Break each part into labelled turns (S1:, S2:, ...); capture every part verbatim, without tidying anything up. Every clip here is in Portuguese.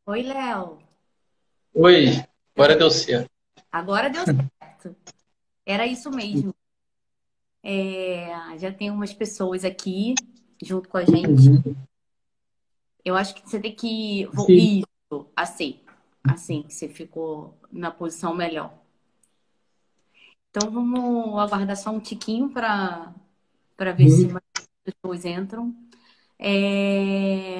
S1: Oi, Léo.
S2: Oi,
S1: Tudo
S2: agora
S1: bem?
S2: deu certo.
S1: Agora deu certo. Era isso mesmo. É, já tem umas pessoas aqui junto com a gente.
S2: Uhum.
S1: Eu acho que você tem que. vou-
S2: Sim.
S1: Isso, assim. Assim, que você ficou na posição melhor. Então vamos aguardar só um tiquinho para para ver se
S2: Uhum.
S1: mais pessoas entram. É,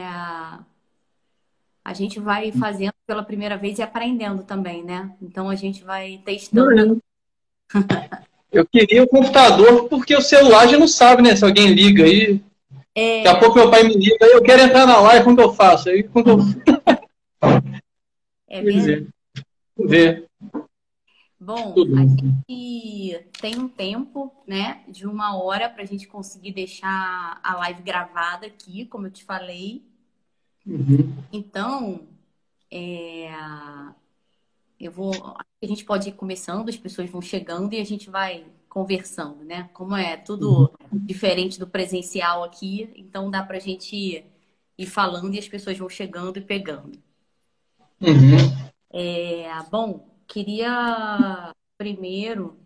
S1: a gente vai fazendo pela primeira vez e aprendendo também, né? Então a gente vai
S2: Não
S1: testando.
S2: é. Eu queria o computador porque o celular já não sabe, né? Se alguém liga aí. Daqui a
S1: É,
S2: pouco meu pai me liga, aí eu quero entrar na live, como que eu faço? Aí quando eu
S1: é
S2: Pois
S1: verdade.
S2: é, ver
S1: Bom, a
S2: tudo.
S1: gente tem um tempo, né, de uma hora para a gente conseguir deixar a live gravada aqui, como eu te falei.
S2: Uhum.
S1: Então, é, eu vou, a gente pode ir começando, as pessoas vão chegando e a gente vai conversando, né? Como é
S2: Uhum.
S1: tudo diferente do presencial aqui, então dá para a gente ir, ir falando e as pessoas vão chegando e pegando.
S2: Uhum.
S1: É, bom, queria primeiro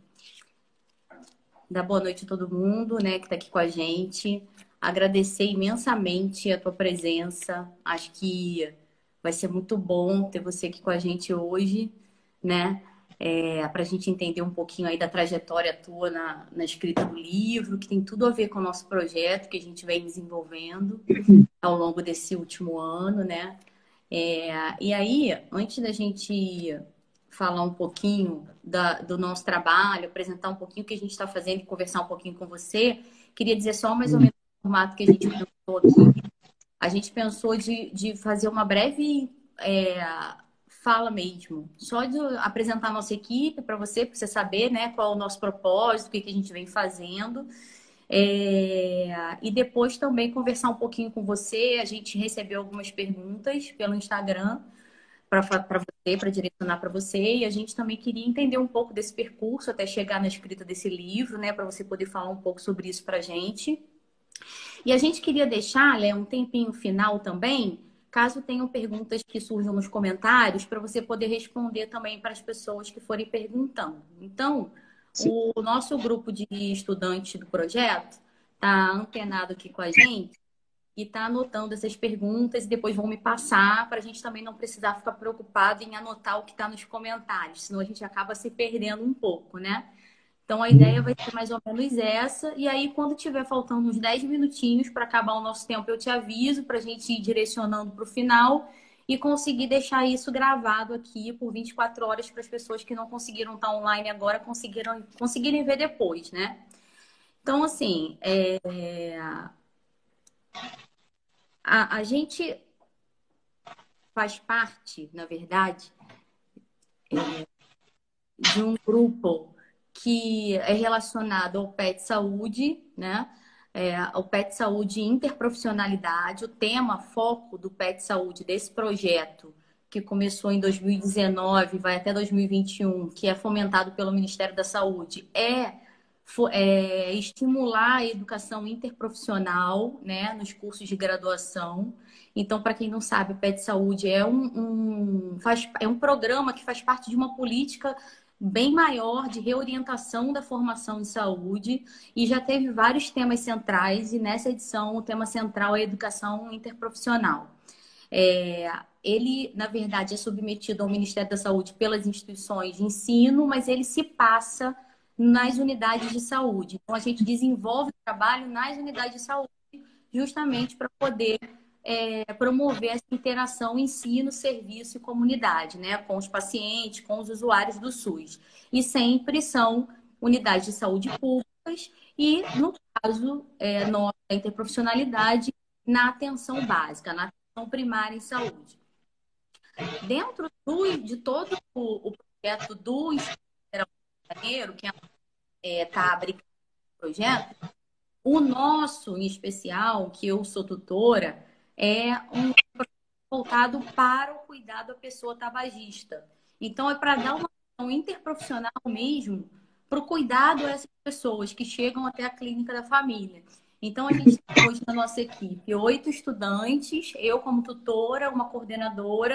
S1: dar boa noite a todo mundo, né, que está aqui com a gente. Agradecer imensamente a tua presença. Acho que vai ser muito bom ter você aqui com a gente hoje, né? É, para a gente entender um pouquinho aí da trajetória tua na, na escrita do livro, que tem tudo a ver com o nosso projeto que a gente vem desenvolvendo ao longo desse último ano, né? É, e aí, antes da gente falar um pouquinho da- do nosso trabalho, apresentar um pouquinho o que a gente está fazendo e conversar um pouquinho com você, queria dizer só mais ou menos o formato que a gente pensou aqui. A gente pensou de, de fazer uma breve é, fala mesmo, só de apresentar a nossa equipe para você, para você saber, né, qual é o nosso propósito, o que, que a gente vem fazendo. É, e depois também conversar um pouquinho com você. A gente recebeu algumas perguntas pelo Instagram para você, para direcionar para você, e a gente também queria entender um pouco desse percurso até chegar na escrita desse livro, né, para você poder falar um pouco sobre isso para a gente. E a gente queria deixar, Léo, um tempinho final também, caso tenham perguntas que surjam nos comentários, para você poder responder também para as pessoas que forem perguntando. Então,
S2: Sim.
S1: o nosso grupo de estudantes do projeto está antenado aqui com a gente e está anotando essas perguntas e depois vão me passar para a gente também não precisar ficar preocupado em anotar o que está nos comentários, senão a gente acaba se perdendo um pouco, né? Então a ideia vai ser mais ou menos essa. E aí, quando tiver faltando uns dez minutinhos para acabar o nosso tempo, eu te aviso para a gente ir direcionando para o final e conseguir deixar isso gravado aqui por vinte e quatro horas para as pessoas que não conseguiram estar online agora conseguiram, conseguirem ver depois, né? Então, assim, é, a, a gente faz parte, na verdade, de um grupo que é relacionado ao pet saúde, né? É, ao pet saúde e interprofissionalidade. O tema foco do pet saúde desse projeto, que começou em dois mil e dezenove, vai até dois mil e vinte e um, que é fomentado pelo Ministério da Saúde, é, é estimular a educação interprofissional, né, nos cursos de graduação. Então, para quem não sabe, o Pet Saúde é um, um, faz, é um programa que faz parte de uma política bem maior de reorientação da formação de saúde e já teve vários temas centrais, e nessa edição o tema central é a educação interprofissional. É, ele, na verdade, é submetido ao Ministério da Saúde pelas instituições de ensino, mas ele se passa nas unidades de saúde. Então, a gente desenvolve o trabalho nas unidades de saúde, justamente para poder é, promover essa interação ensino, serviço e comunidade, né, com os pacientes, com os usuários do SUS. E sempre são unidades de saúde públicas e, no caso, é, nossa interprofissionalidade na atenção básica, na atenção primária em saúde. Dentro do, de todo o, o projeto do Instituto Federal do Rio de Janeiro, que está abrigando o projeto, o nosso, em especial, que eu sou tutora, é um voltado para o cuidado da pessoa tabagista. Então, é para dar uma ação interprofissional mesmo para o cuidado a essas pessoas que chegam até a clínica da família. Então, a gente tem hoje na nossa equipe oito estudantes, eu como tutora, uma coordenadora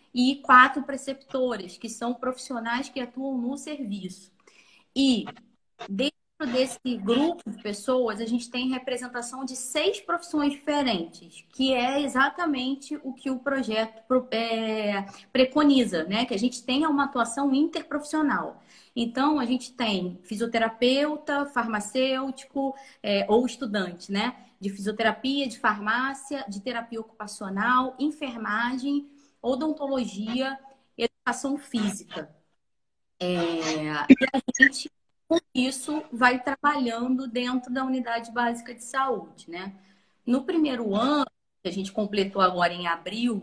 S1: e quatro preceptoras, que são profissionais que atuam no serviço. E dentro desse grupo de pessoas, a gente tem representação de seis profissões diferentes, que é exatamente o que o projeto é, preconiza, né? Que a gente tenha uma atuação interprofissional. Então, a gente tem fisioterapeuta, farmacêutico é, ou estudante, né? De fisioterapia, de farmácia, de terapia ocupacional, enfermagem, odontologia, educação física. É, e a gente, com isso, vai trabalhando dentro da unidade básica de saúde, né? No primeiro ano, que a gente completou agora em abril,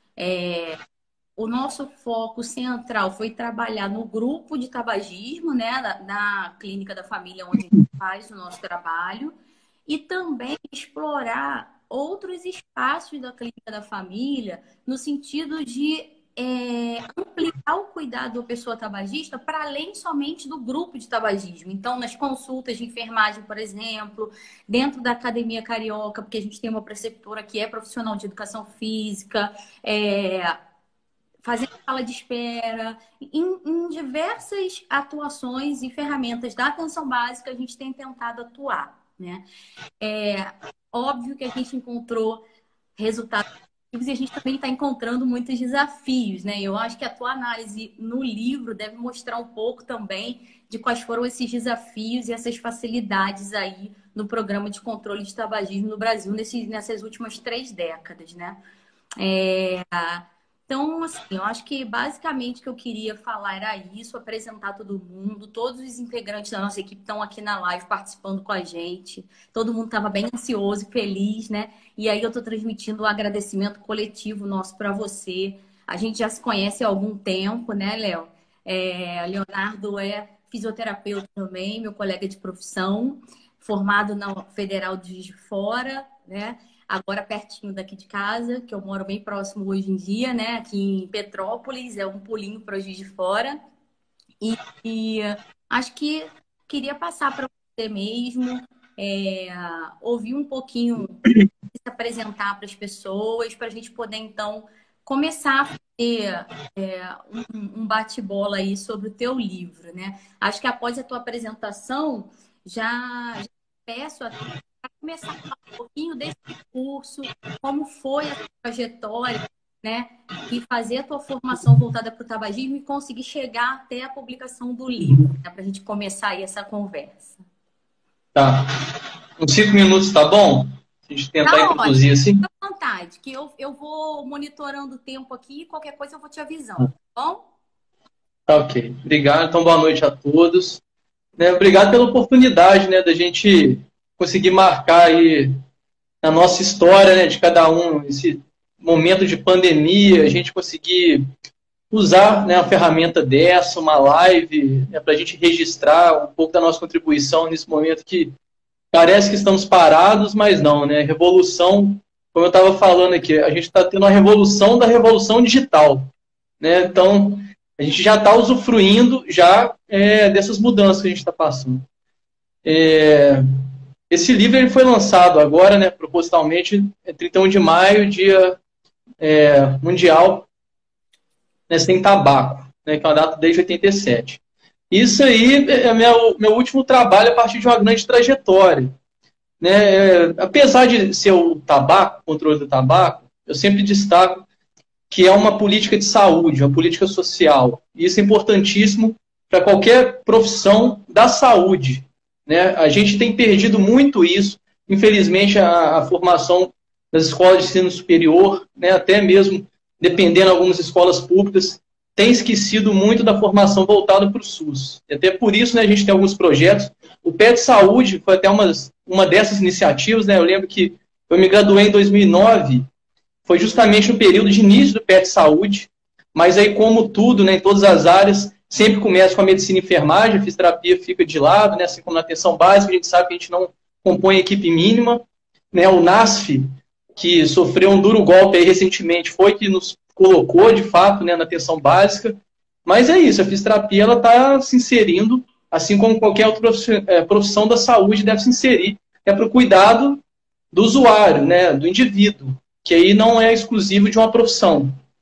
S1: é, o nosso foco central foi trabalhar no grupo de tabagismo, né, na, na clínica da família onde a gente faz o nosso trabalho, e também explorar outros espaços da clínica da família, no sentido de é, ampliar o cuidado da pessoa tabagista para além somente do grupo de tabagismo. Então, nas consultas de enfermagem, por exemplo, dentro da Academia Carioca, porque a gente tem uma preceptora que é profissional de educação física, é, fazendo sala de espera, em, em diversas atuações e ferramentas da atenção básica a gente tem tentado atuar, né? É óbvio que a gente encontrou resultados positivos e a gente também está encontrando muitos desafios, né? Eu acho que a tua análise no livro deve mostrar um pouco também de quais foram esses desafios e essas facilidades aí no programa de controle de tabagismo no Brasil nesses, nessas últimas três décadas, né? É... Então, assim, eu acho que basicamente o que eu queria falar era isso, apresentar todo mundo, todos os integrantes da nossa equipe estão aqui na live participando com a gente, todo mundo estava bem ansioso e feliz, né? E aí eu estou transmitindo o agradecimento coletivo nosso para você. A gente já se conhece há algum tempo, né, Léo? É, Leonardo é fisioterapeuta também, meu colega de profissão, formado na Federal de Juiz de Fora, né? Agora pertinho daqui de casa, que eu moro bem próximo hoje em dia, né? Aqui em Petrópolis, é um pulinho para Juiz de Fora. E, e acho que queria passar para você mesmo, é, ouvir um pouquinho, se apresentar para as pessoas, para a gente poder, então, começar a fazer é, um, um bate-bola aí sobre o teu livro, né? Acho que após a tua apresentação, já, já peço a para começar a falar um pouquinho desse curso, como foi a tua trajetória, né? E fazer a tua formação voltada para o tabagismo e conseguir chegar até a publicação do livro, né? Para a gente começar aí essa conversa.
S2: Tá. Uns cinco minutos, tá bom? A gente tentar
S1: tá
S2: introduzir assim.
S1: Fica à vontade, que eu, eu vou monitorando o tempo aqui e qualquer coisa eu vou te avisando, tá bom?
S2: Tá, ok. Obrigado. Então, boa noite a todos. Né, obrigado pela oportunidade, né, da gente conseguir marcar aí a nossa história, né, de cada um, esse momento de pandemia, a gente conseguir usar, né, uma ferramenta dessa, uma live, né, para a gente registrar um pouco da nossa contribuição nesse momento que parece que estamos parados, mas não, né? Revolução, como eu estava falando aqui, a gente está tendo uma revolução da revolução digital, né? Então, a gente já está usufruindo já é, dessas mudanças que a gente está passando. É, esse livro ele foi lançado agora, né, propositalmente, é trinta e um de maio, dia é, mundial, né, sem tabaco, né, que é uma data desde oitenta e sete. Isso aí é meu, meu último trabalho a partir de uma grande trajetória. Né? É, apesar de ser o tabaco, o controle do tabaco, eu sempre destaco que é uma política de saúde, uma política social. E isso é importantíssimo para qualquer profissão da saúde. Né? A gente tem perdido muito isso. Infelizmente, a, a formação das escolas de ensino superior, né, até mesmo dependendo de algumas escolas públicas, tem esquecido muito da formação voltada para o SUS. E até por isso, né, a gente tem alguns projetos. O P E T Saúde foi até uma, uma dessas iniciativas. Né? Eu lembro que eu me graduei em dois mil e nove, foi justamente no período de início do P E T Saúde, mas aí, como tudo, né, em todas as áreas, sempre começa com a medicina e enfermagem, a fisioterapia fica de lado, né, assim como na atenção básica, a gente sabe que a gente não compõe equipe mínima. Né? O NASF, que sofreu um duro golpe aí recentemente, foi que nos colocou, de fato, né, na atenção básica. Mas é isso, a fisioterapia está se inserindo, assim como qualquer outra profissão da saúde deve se inserir, é para o cuidado do usuário, né, do indivíduo, que aí não é exclusivo de uma profissão.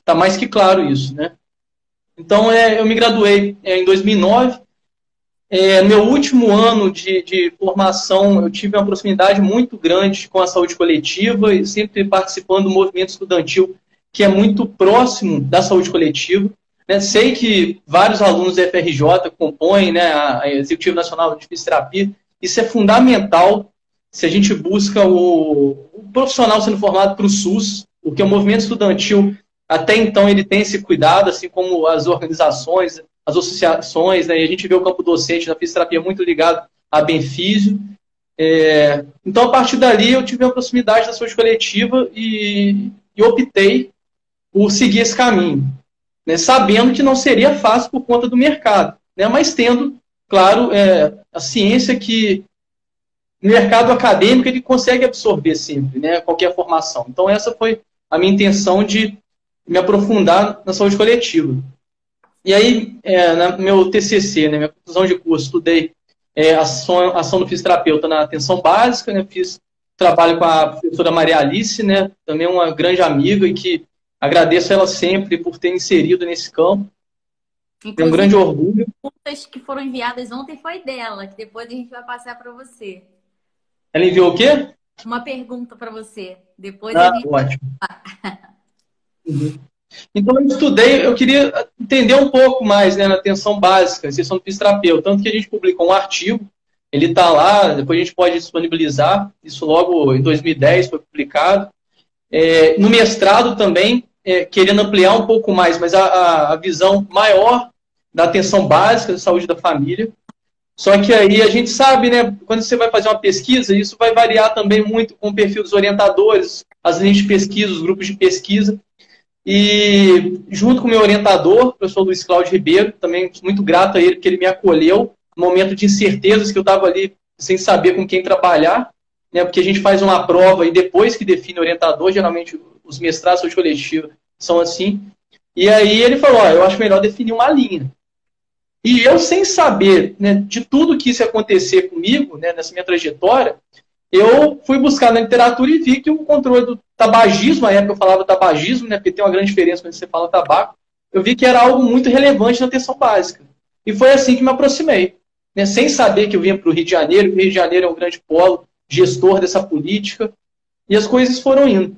S2: Está mais que claro isso, né? Então, é, eu me graduei é, em dois mil e nove. É, meu último ano de, de formação, eu tive uma proximidade muito grande com a saúde coletiva e sempre participando do movimento estudantil, que é muito próximo da saúde coletiva. Né? Sei que vários alunos da F R J compõem, né, a Executivo Nacional de Fisioterapia. Isso é fundamental se a gente busca o, o profissional sendo formado para o SUS, porque o movimento estudantil, até então, ele tem esse cuidado, assim como as organizações, as associações, né? E a gente vê o campo docente da fisioterapia muito ligado a Benfísio. É, então, a partir dali, eu tive uma proximidade da saúde coletiva e, e optei por seguir esse caminho, né? Sabendo que não seria fácil por conta do mercado, né? Mas tendo, claro, é, a ciência que o mercado acadêmico ele consegue absorver sempre, né? Qualquer formação. Então, essa foi a minha intenção de me aprofundar na saúde coletiva. E aí, é, no meu T C C, né, minha conclusão de curso, estudei é, ação, ação do fisioterapeuta na atenção básica, né, fiz trabalho com a professora Maria Alice, né, também uma grande amiga e que agradeço a ela sempre por ter inserido nesse campo. Inclusive, é um grande orgulho.
S1: As perguntas que foram enviadas ontem foi dela, que depois a gente vai passar para você.
S2: Ela enviou o quê?
S1: Uma pergunta para você. Depois
S2: ah,
S1: a gente...
S2: ótimo. Uhum. Então, eu estudei, eu queria entender um pouco mais, né, na atenção básica, a sessão do fisioterapeuta. Tanto que a gente publicou um artigo, ele está lá, depois a gente pode disponibilizar, isso logo em dois mil e dez foi publicado. É, no mestrado também, é, querendo ampliar um pouco mais, mas a, a, a visão maior da atenção básica, da saúde da família. Só que aí a gente sabe, né, quando você vai fazer uma pesquisa, isso vai variar também muito com o perfil dos orientadores, as linhas de pesquisa, os grupos de pesquisa. E junto com o meu orientador, o professor Luiz Cláudio Ribeiro, também muito grato a ele, porque ele me acolheu no momento de incertezas que eu estava ali sem saber com quem trabalhar, né, porque a gente faz uma prova e depois que define o orientador, geralmente os mestrados de saúde coletiva são assim. E aí ele falou, ó, eu acho melhor definir uma linha. E eu, sem saber, né, de tudo que isso ia acontecer comigo, né, nessa minha trajetória, eu fui buscar na literatura e vi que o controle do tabagismo, na época eu falava tabagismo, né, porque tem uma grande diferença quando você fala tabaco, eu vi que era algo muito relevante na atenção básica. E foi assim que me aproximei, né, sem saber que eu vinha para o Rio de Janeiro, o Rio de Janeiro é um grande polo, gestor dessa política, e as coisas foram indo.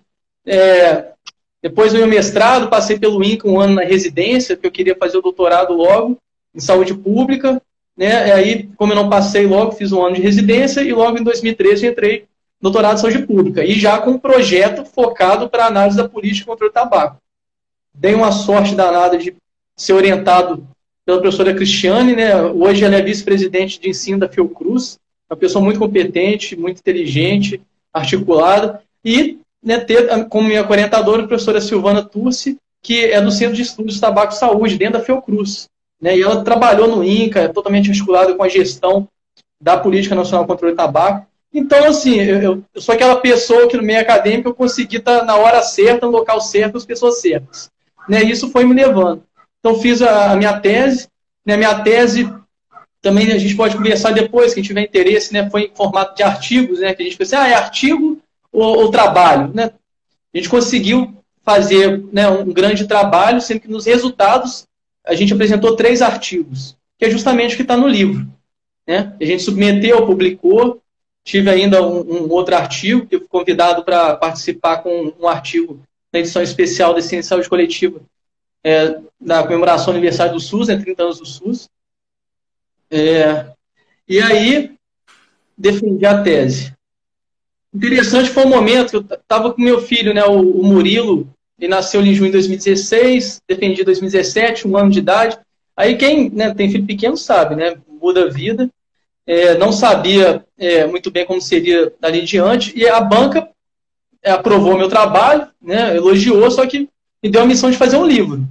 S2: É, depois do meu mestrado, passei pelo INCA um ano na residência, porque eu queria fazer o doutorado logo, em saúde pública, né? E aí, como eu não passei logo, fiz um ano de residência e logo em dois mil e treze entrei no doutorado em saúde pública. E já com um projeto focado para análise da política contra o tabaco. Dei uma sorte danada de ser orientado pela professora Cristiane, né? Hoje ela é vice-presidente de ensino da Fiocruz, uma pessoa muito competente, muito inteligente, articulada. E, né, ter como minha orientadora a professora Silvana Turci, que é do Centro de Estudos de Tabaco e Saúde, dentro da Fiocruz. Né, e ela trabalhou no INCA, é totalmente articulada com a gestão da Política Nacional contra o Tabaco. Então, assim, eu, eu sou aquela pessoa que no meio acadêmico eu consegui estar na hora certa, no local certo, com as pessoas certas. Né, e isso foi me levando. Então, fiz a, a minha tese. Né, minha tese, também a gente pode conversar depois, quem tiver interesse, né, foi em formato de artigos, né, que a gente pensa, ah, é artigo ou, ou trabalho? Né? A gente conseguiu fazer, né, um grande trabalho, sendo que nos resultados a gente apresentou três artigos, que é justamente o que está no livro. Né? A gente submeteu, publicou, tive ainda um, um outro artigo, que eu fui convidado para participar com um artigo na edição especial da Ciência e Saúde Coletiva, é, da comemoração do aniversário do SUS, né, trinta anos do SUS. É, e aí, defendi a tese. Interessante foi o momento que eu estava com meu filho, né, o, o Murilo. Ele nasceu em junho de dois mil e dezesseis, defendi em dois mil e dezessete, um ano de idade. Aí quem, né, tem filho pequeno sabe, né? Muda a vida. É, não sabia é, muito bem como seria dali em diante. E a banca é, aprovou meu trabalho, né, elogiou, só que me deu a missão de fazer um livro.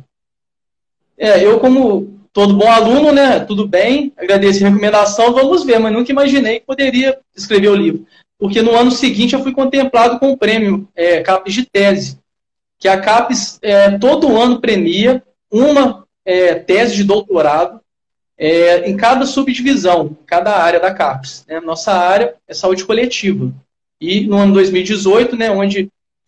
S2: É, eu, como todo bom aluno, né, tudo bem, agradeci a recomendação, vamos ver, mas nunca imaginei que poderia escrever o livro. Porque no ano seguinte eu fui contemplado com o prêmio é, CAPES de tese, que a CAPES é, todo ano premia uma é, tese de doutorado é, em cada subdivisão, em cada área da CAPES. Né? Nossa área é saúde coletiva. E no ano dois mil e dezoito, né, onde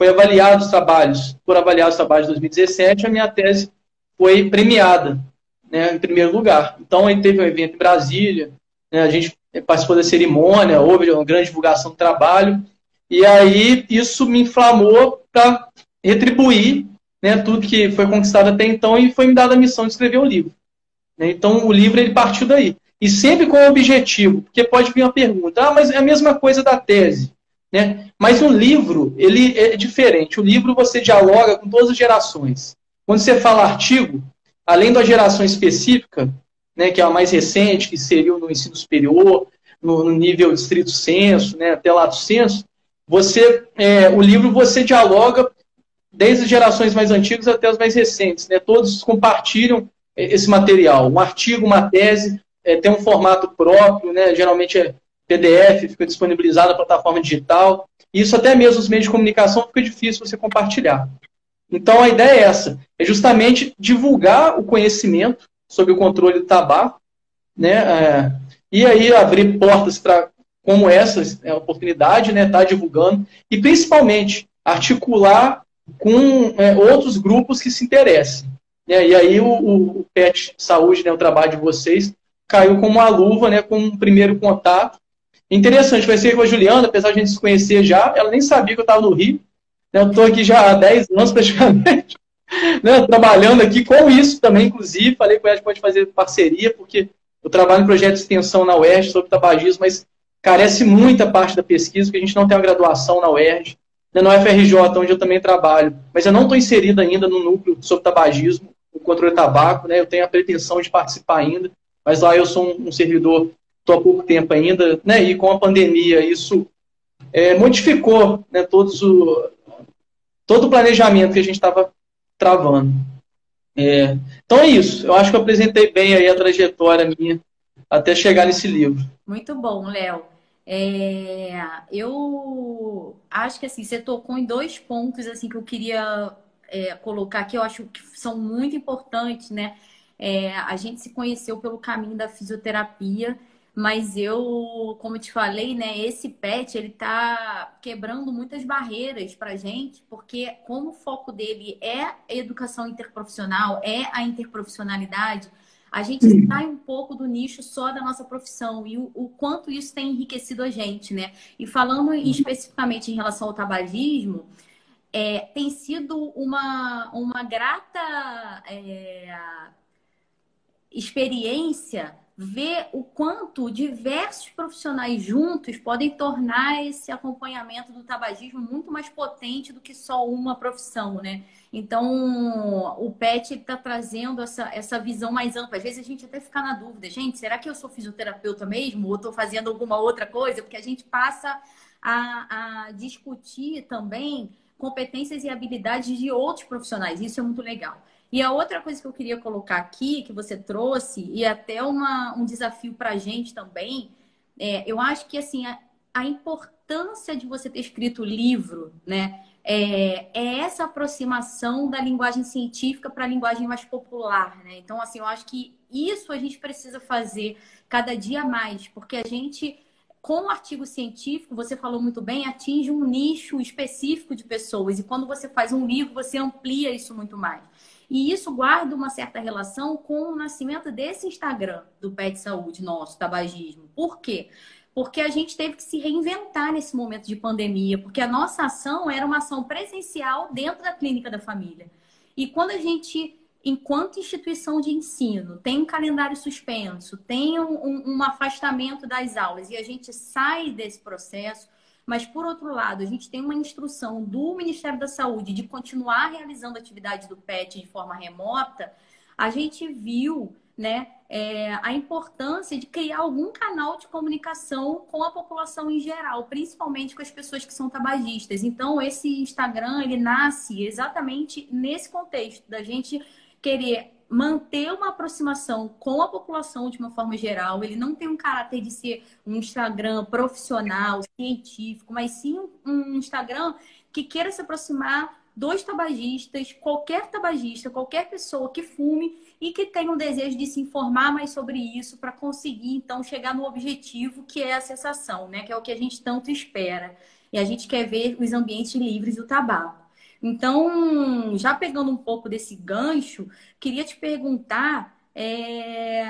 S2: foi avaliado os trabalhos, foram avaliados os trabalhos de dois mil e dezessete, a minha tese foi premiada, né, em primeiro lugar. Então, aí teve um evento em Brasília, né, a gente participou da cerimônia, houve uma grande divulgação do trabalho, e aí isso me inflamou para retribuir, né, tudo que foi conquistado até então, e foi me dada a missão de escrever um livro. Né? Então, o livro ele partiu daí. E sempre com o objetivo, porque pode vir uma pergunta, ah, mas é a mesma coisa da tese. Né? Mas o livro, ele é diferente. O livro você dialoga com todas as gerações. Quando você fala artigo, além da geração específica, né, que é a mais recente, que seria no ensino superior, no, no nível de estrito sensu, né, até lato sensu, você, é, o livro você dialoga desde as gerações mais antigas até as mais recentes. Né? Todos compartilham esse material. Um artigo, uma tese, é, tem um formato próprio, né? Geralmente é P D F, fica disponibilizado na plataforma digital. Isso até mesmo os meios de comunicação fica difícil você compartilhar. Então a ideia é essa, é justamente divulgar o conhecimento sobre o controle do tabaco, né? É, e aí abrir portas para como essa é a oportunidade, né? Tá divulgando e principalmente articular com é, outros grupos que se interessem. Né? E aí o, o Pet Saúde, né, o trabalho de vocês, caiu como uma luva, né, com um primeiro contato. Interessante, vai ser com a Juliana, apesar de a gente se conhecer já, ela nem sabia que eu estava no Rio. Né? Eu estou aqui já há dez anos praticamente, né, trabalhando aqui com isso também, inclusive. Falei com ela que pode fazer parceria, porque eu trabalho em projeto de extensão na U E R J sobre tabagismo, mas carece muita parte da pesquisa, porque a gente não tem uma graduação na U E R J. Na U F R J, onde eu também trabalho, mas eu não estou inserido ainda no núcleo sobre tabagismo, o controle do tabaco, né? Eu tenho a pretensão de participar ainda, mas lá eu sou um, um servidor, estou há pouco tempo ainda, né? E com a pandemia isso é, modificou, né, todos o, todo o planejamento que a gente estava travando. É, então é isso, eu acho que eu apresentei bem aí a trajetória minha até chegar nesse livro.
S1: Muito bom, Léo. É, eu acho que assim, você tocou em dois pontos assim que eu queria é, colocar que eu acho que são muito importantes, né? É, a gente se conheceu pelo caminho da fisioterapia, mas eu, como eu te falei, né? Esse pet ele tá quebrando muitas barreiras pra gente, porque como o foco dele é a educação interprofissional, é a interprofissionalidade. A gente sai um pouco do nicho só da nossa profissão e o, o quanto isso tem enriquecido a gente, né? E falando especificamente em relação ao tabagismo, é, tem sido uma, uma grata é, experiência ver o quanto diversos profissionais juntos podem tornar esse acompanhamento do tabagismo muito mais potente do que só uma profissão, né? Então, o PET está trazendo essa, essa visão mais ampla. Às vezes a gente até fica na dúvida, gente, será que eu sou fisioterapeuta mesmo? Ou estou fazendo alguma outra coisa? Porque a gente passa a, a discutir também competências e habilidades de outros profissionais. Isso é muito legal. E a outra coisa que eu queria colocar aqui, que você trouxe, e até uma, um desafio para a gente também, é, eu acho que assim, a, a importância de você ter escrito o livro, né, é, é essa aproximação da linguagem científica para a linguagem mais popular. Né? Então, assim, eu acho que isso a gente precisa fazer cada dia mais, porque a gente, com o artigo científico, você falou muito bem, atinge um nicho específico de pessoas. E quando você faz um livro, você amplia isso muito mais. E isso guarda uma certa relação com o nascimento desse Instagram do Pet Saúde, nosso, tabagismo. Por quê? Porque a gente teve que se reinventar nesse momento de pandemia, porque a nossa ação era uma ação presencial dentro da clínica da família. E quando a gente, enquanto instituição de ensino, tem um calendário suspenso, tem um, um, um afastamento das aulas e a gente sai desse processo, mas, por outro lado, a gente tem uma instrução do Ministério da Saúde de continuar realizando atividades do PET de forma remota, a gente viu, né, é, a importância de criar algum canal de comunicação com a população em geral, principalmente com as pessoas que são tabagistas. Então, esse Instagram, ele nasce exatamente nesse contexto, da gente querer manter uma aproximação com a população de uma forma geral. Ele não tem um caráter de ser um Instagram profissional, científico, mas sim um Instagram que queira se aproximar dos tabagistas, qualquer tabagista, qualquer pessoa que fume e que tenha um desejo de se informar mais sobre isso para conseguir, então, chegar no objetivo que é a cessação, né? Que é o que a gente tanto espera. E a gente quer ver os ambientes livres do tabaco. Então, já pegando um pouco desse gancho, queria te perguntar, é,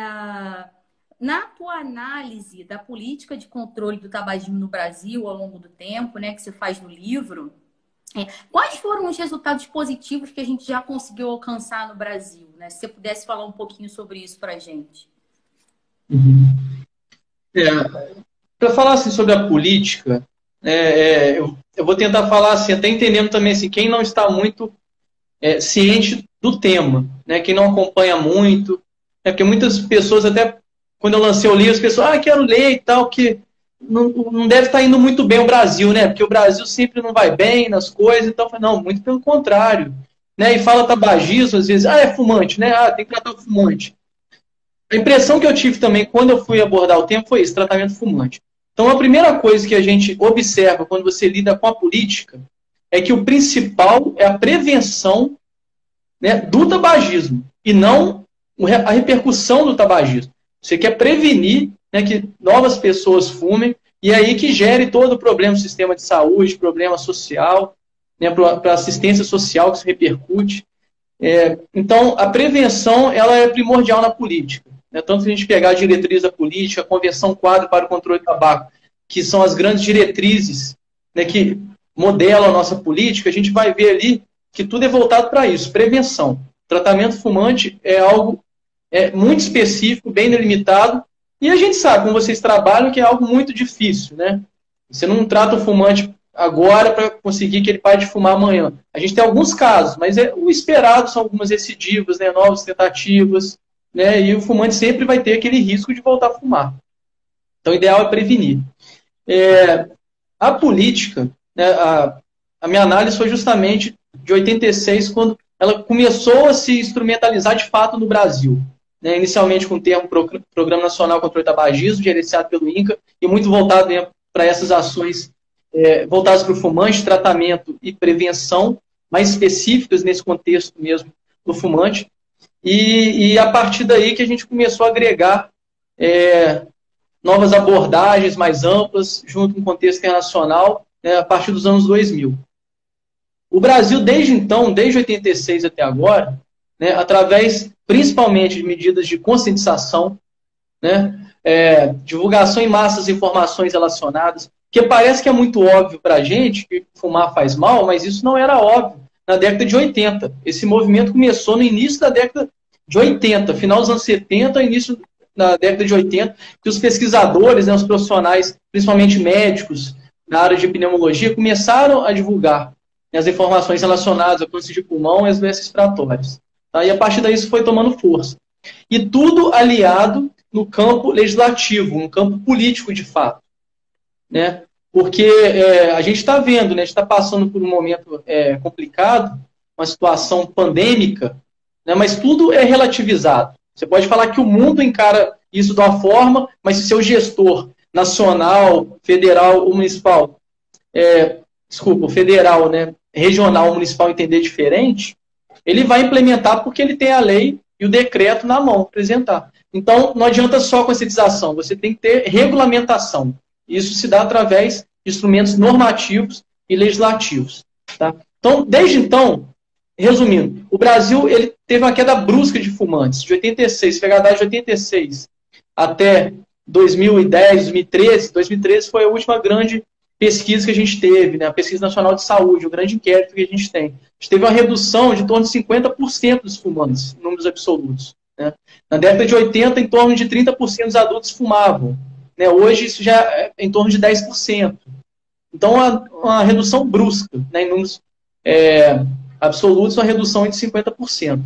S1: na tua análise da política de controle do tabagismo no Brasil ao longo do tempo, né, que você faz no livro, é, quais foram os resultados positivos que a gente já conseguiu alcançar no Brasil, né? Se você pudesse falar um pouquinho sobre isso para a gente.
S2: Uhum. É, para falar assim, sobre a política, é, é, eu, eu vou tentar falar assim, até entendendo também assim, quem não está muito é, ciente do tema, né, quem não acompanha muito, é, porque muitas pessoas, até quando eu lancei o livro, as pessoas, ah, quero ler e tal, que não, não deve estar indo muito bem o Brasil, né, porque o Brasil sempre não vai bem nas coisas, então, não, muito pelo contrário, né, e fala tabagismo, às vezes, ah, é fumante, né, ah, tem que tratar o fumante. A impressão que eu tive também quando eu fui abordar o tema foi isso, tratamento fumante. Então, a primeira coisa que a gente observa quando você lida com a política é que o principal é a prevenção, né, do tabagismo e não a repercussão do tabagismo. Você quer prevenir, né, que novas pessoas fumem e é aí que gere todo o problema do sistema de saúde, problema social, né, para a assistência social que se repercute. É, então, a prevenção ela é primordial na política. Né? Tanto se a gente pegar a diretriz da política, a Convenção Quadro para o Controle do Tabaco, que são as grandes diretrizes, né, que modelam a nossa política, a gente vai ver ali que tudo é voltado para isso, prevenção. Tratamento fumante é algo é, muito específico, bem delimitado, e a gente sabe, como vocês trabalham, que é algo muito difícil. Né? Você não trata o fumante agora para conseguir que ele pare de fumar amanhã. A gente tem alguns casos, mas é, o esperado são algumas recidivas, né, novas tentativas, né, e o fumante sempre vai ter aquele risco de voltar a fumar. Então, o ideal é prevenir. É, a política, né, a, a minha análise foi justamente de oitenta e seis, quando ela começou a se instrumentalizar de fato no Brasil. Né, inicialmente com o termo Programa Nacional contra o Tabagismo, gerenciado pelo INCA, e muito voltado para essas ações É, voltadas para o fumante, tratamento e prevenção, mais específicas nesse contexto mesmo do fumante. E, e a partir daí que a gente começou a agregar é, novas abordagens mais amplas, junto com o contexto internacional, né, a partir dos anos dois mil. O Brasil, desde então, desde oitenta e seis até agora, né, através principalmente de medidas de conscientização, né, é, divulgação em massa das informações relacionadas, porque parece que é muito óbvio para a gente que fumar faz mal, mas isso não era óbvio na década de oitenta. Esse movimento começou no início da década de oitenta, final dos anos setenta, início da década de oitenta, que os pesquisadores, né, os profissionais, principalmente médicos, na área de pneumologia, começaram a divulgar, né, as informações relacionadas a câncer de pulmão e as doenças respiratórias. Tá? E a partir daí isso foi tomando força. E tudo aliado no campo legislativo, no campo político de fato. Né? Porque é, a gente está vendo, né? A gente está passando por um momento é, complicado, uma situação pandêmica, né? Mas tudo é relativizado. Você pode falar que o mundo encara isso de uma forma, mas se seu gestor nacional, federal ou municipal, é, desculpa, federal, né? regional ou municipal entender diferente, ele vai implementar porque ele tem a lei e o decreto na mão, apresentar. Então, não adianta só conscientização, você tem que ter regulamentação. Isso se dá através de instrumentos normativos e legislativos. Tá? Então, desde então, resumindo, o Brasil ele teve uma queda brusca de fumantes. De oitenta e seis, se pegar a data de oitenta e seis até dois mil e dez, dois mil e treze, dois mil e treze foi a última grande pesquisa que a gente teve, né? A Pesquisa Nacional de Saúde, o grande inquérito que a gente tem. A gente teve uma redução de em torno de cinquenta por cento dos fumantes, em números absolutos. Né? Na década de oitenta, em torno de trinta por cento dos adultos fumavam. Né, hoje isso já é em torno de dez por cento. Então, uma, uma redução brusca, né, em números é, absolutos, uma redução de cinquenta por cento.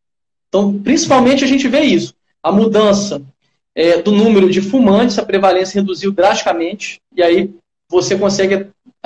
S2: Então, principalmente a gente vê isso. A mudança é, do número de fumantes, a prevalência reduziu drasticamente, e aí você consegue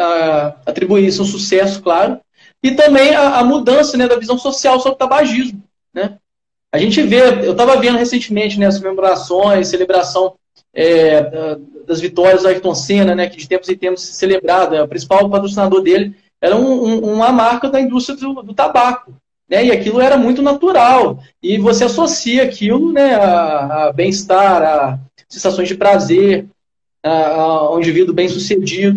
S2: a, atribuir isso a um sucesso, claro. E também a, a mudança, né, da visão social sobre o tabagismo. Né? A gente vê, eu estava vendo recentemente, né, as comemorações, celebração É, das vitórias do Ayrton Senna, né, que de tempos em tempos se celebrado, né, o principal patrocinador dele era um, um, uma marca da indústria do, do tabaco, né, e aquilo era muito natural, e você associa aquilo, né, a, a bem-estar, a sensações de prazer, a, a um indivíduo bem-sucedido.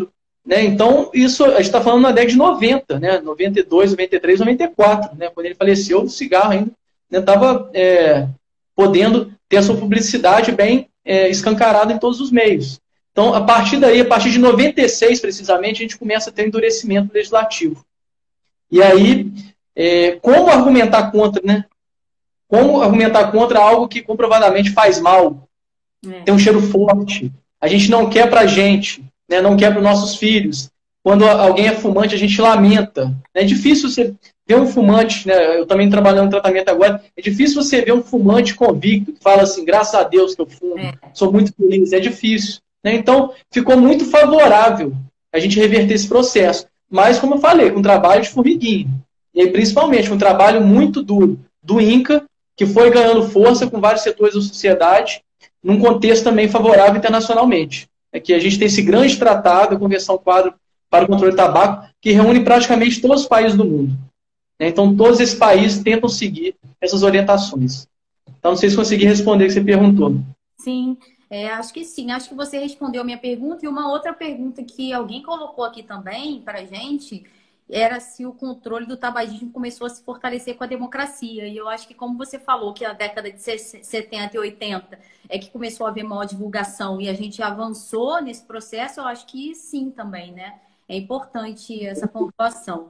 S2: Né? Então, isso a gente está falando na década de noventa, né? noventa e dois, noventa e três, noventa e quatro. Né? Quando ele faleceu, o cigarro ainda estava é, podendo ter a sua publicidade bem é, escancarada em todos os meios. Então, a partir daí, a partir de noventa e seis, precisamente, a gente começa a ter um endurecimento legislativo. E aí, é, como argumentar contra, né? Como argumentar contra algo que comprovadamente faz mal, é. Tem um cheiro forte, a gente não quer para a gente, né? Não quer para os nossos filhos. Quando alguém é fumante, a gente lamenta. É difícil você ver um fumante, né? Eu também trabalhando em tratamento agora, é difícil você ver um fumante convicto que fala assim, graças a Deus que eu fumo, é. Sou muito feliz, é difícil. Né? Então, ficou muito favorável a gente reverter esse processo. Mas, como eu falei, com um trabalho de formiguinha. E aí, principalmente, um trabalho muito duro do INCA, que foi ganhando força com vários setores da sociedade, num contexto também favorável internacionalmente. É que a gente tem esse grande tratado, a Convenção Quadro para o Controle do Tabaco, que reúne praticamente todos os países do mundo. Então, todos esses países tentam seguir essas orientações. Então, não sei se consegui responder o que você perguntou.
S1: Sim, é, acho que sim. Acho que você respondeu a minha pergunta. E uma outra pergunta que alguém colocou aqui também para a gente era se o controle do tabagismo começou a se fortalecer com a democracia. E eu acho que, como você falou, que a década de setenta e oitenta é que começou a haver maior divulgação e a gente avançou nesse processo, eu acho que sim também, né? É importante essa pontuação.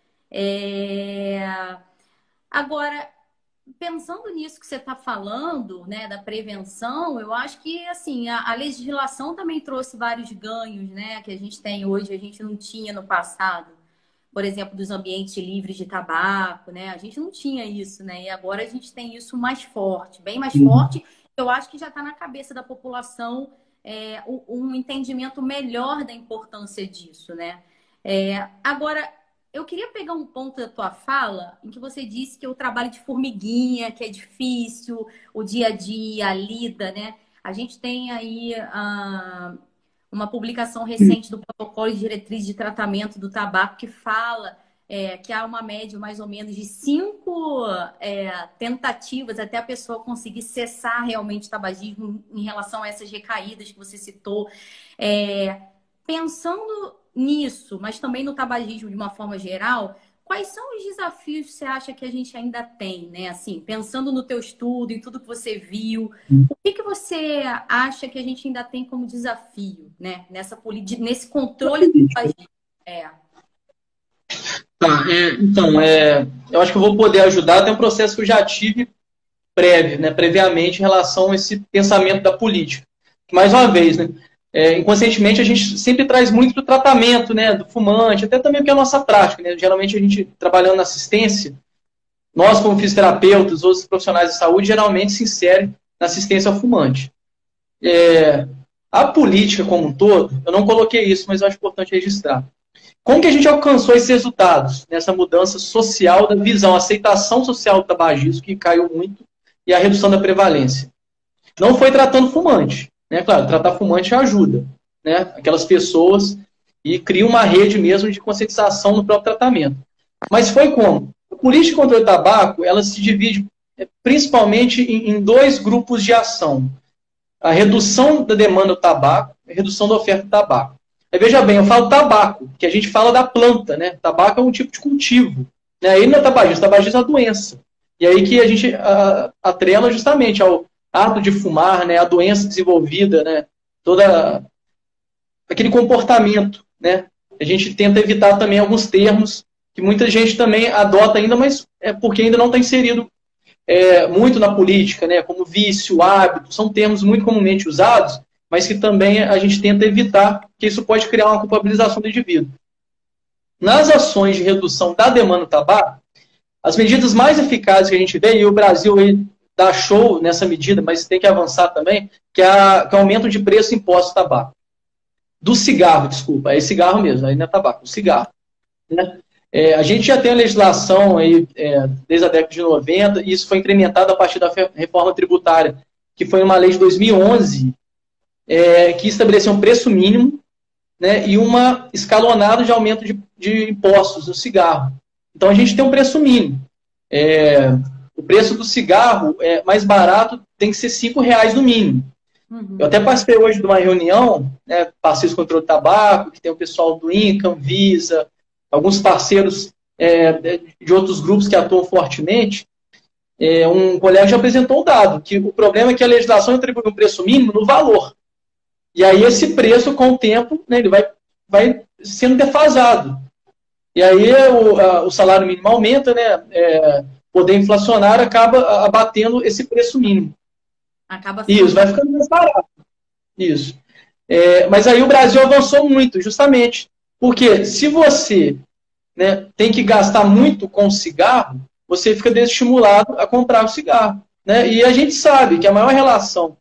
S1: É... Agora, pensando nisso que você está falando, né, da prevenção, eu acho que assim, a, a legislação também trouxe vários ganhos, né, que a gente tem hoje, a gente não tinha no passado. Por exemplo, dos ambientes livres de tabaco, né? A gente não tinha isso, né? E agora a gente tem isso mais forte, bem mais uhum. forte. Eu acho que já está na cabeça da população é, um entendimento melhor da importância disso, né? É, agora, eu queria pegar um ponto da tua fala em que você disse que o trabalho de formiguinha, que é difícil, o dia a dia, a lida, né? A gente tem aí a... uma publicação recente do Protocolo de Diretriz de Tratamento do Tabaco que fala é, que há uma média mais ou menos de cinco é, tentativas até a pessoa conseguir cessar realmente o tabagismo em relação a essas recaídas que você citou. É, pensando nisso, mas também no tabagismo de uma forma geral, quais são os desafios que você acha que a gente ainda tem, né? Assim, pensando no teu estudo, em tudo que você viu, o que, que você acha que a gente ainda tem como desafio, né? Nessa nesse controle do tabagismo? É.
S2: Tá, é, então, é, eu acho que eu vou poder ajudar. Tem um processo que eu já tive prévio, né, previamente, em relação a esse pensamento da política. Mais uma vez, né? É, inconscientemente, a gente sempre traz muito do tratamento, né, do fumante, até também porque é a nossa prática. Né? Geralmente, a gente, trabalhando na assistência, nós, como fisioterapeutas, outros profissionais de saúde, geralmente se inserem na assistência ao fumante. É, a política como um todo, eu não coloquei isso, mas eu acho importante registrar. Como que a gente alcançou esses resultados nessa mudança social da visão, a aceitação social do tabagismo, que caiu muito, e a redução da prevalência? Não foi tratando fumante. Né? Claro, tratar fumante ajuda, né? Aquelas pessoas, e cria uma rede mesmo de conscientização no próprio tratamento. Mas foi como? A política de controle do tabaco, ela se divide principalmente em, em dois grupos de ação. A redução da demanda do tabaco e a redução da oferta do tabaco. Aí, veja bem, eu falo tabaco, que a gente fala da planta, né? Tabaco é um tipo de cultivo. Né? Aí não é tabagismo, tabagismo é uma doença. E aí que a gente a, atrela justamente ao ato de fumar, né, a doença desenvolvida, né, toda aquele comportamento, né, a gente tenta evitar também alguns termos que muita gente também adota ainda, mas é porque ainda não está inserido é, muito na política, né, como vício, hábito, são termos muito comumente usados, mas que também a gente tenta evitar, que isso pode criar uma culpabilização do indivíduo. Nas ações de redução da demanda do tabaco, as medidas mais eficazes que a gente vê, e o Brasil ele, dá show nessa medida, mas tem que avançar também, que é, a, que é o aumento de preço e imposto do tabaco. Do cigarro, desculpa, é cigarro mesmo, aí não é tabaco, o cigarro. Né? É, a gente já tem a legislação aí, é, desde a década de noventa, e isso foi incrementado a partir da reforma tributária, que foi uma lei de dois mil e onze, é, que estabeleceu um preço mínimo, né, e uma escalonada de aumento de, de impostos no cigarro. Então a gente tem um preço mínimo. É, o preço do cigarro é mais barato, tem que ser cinco reais no mínimo.
S1: Uhum.
S2: Eu até participei hoje de uma reunião, né, parceiros de controle do tabaco, que tem o pessoal do INCA, Anvisa, alguns parceiros é, de outros grupos que atuam fortemente. É, um colega já apresentou um dado, que o problema é que a legislação atribui um preço mínimo no valor. E aí esse preço, com o tempo, né, ele vai, vai sendo defasado. E aí o, a, o salário mínimo aumenta, né, é, poder inflacionário acaba abatendo esse preço mínimo.
S1: Acaba
S2: Isso, vai ficando mais barato. Isso. É, mas aí o Brasil avançou muito, justamente. Porque se você, né, tem que gastar muito com cigarro, você fica desestimulado a comprar o cigarro. Né? E a gente sabe que a maior relação,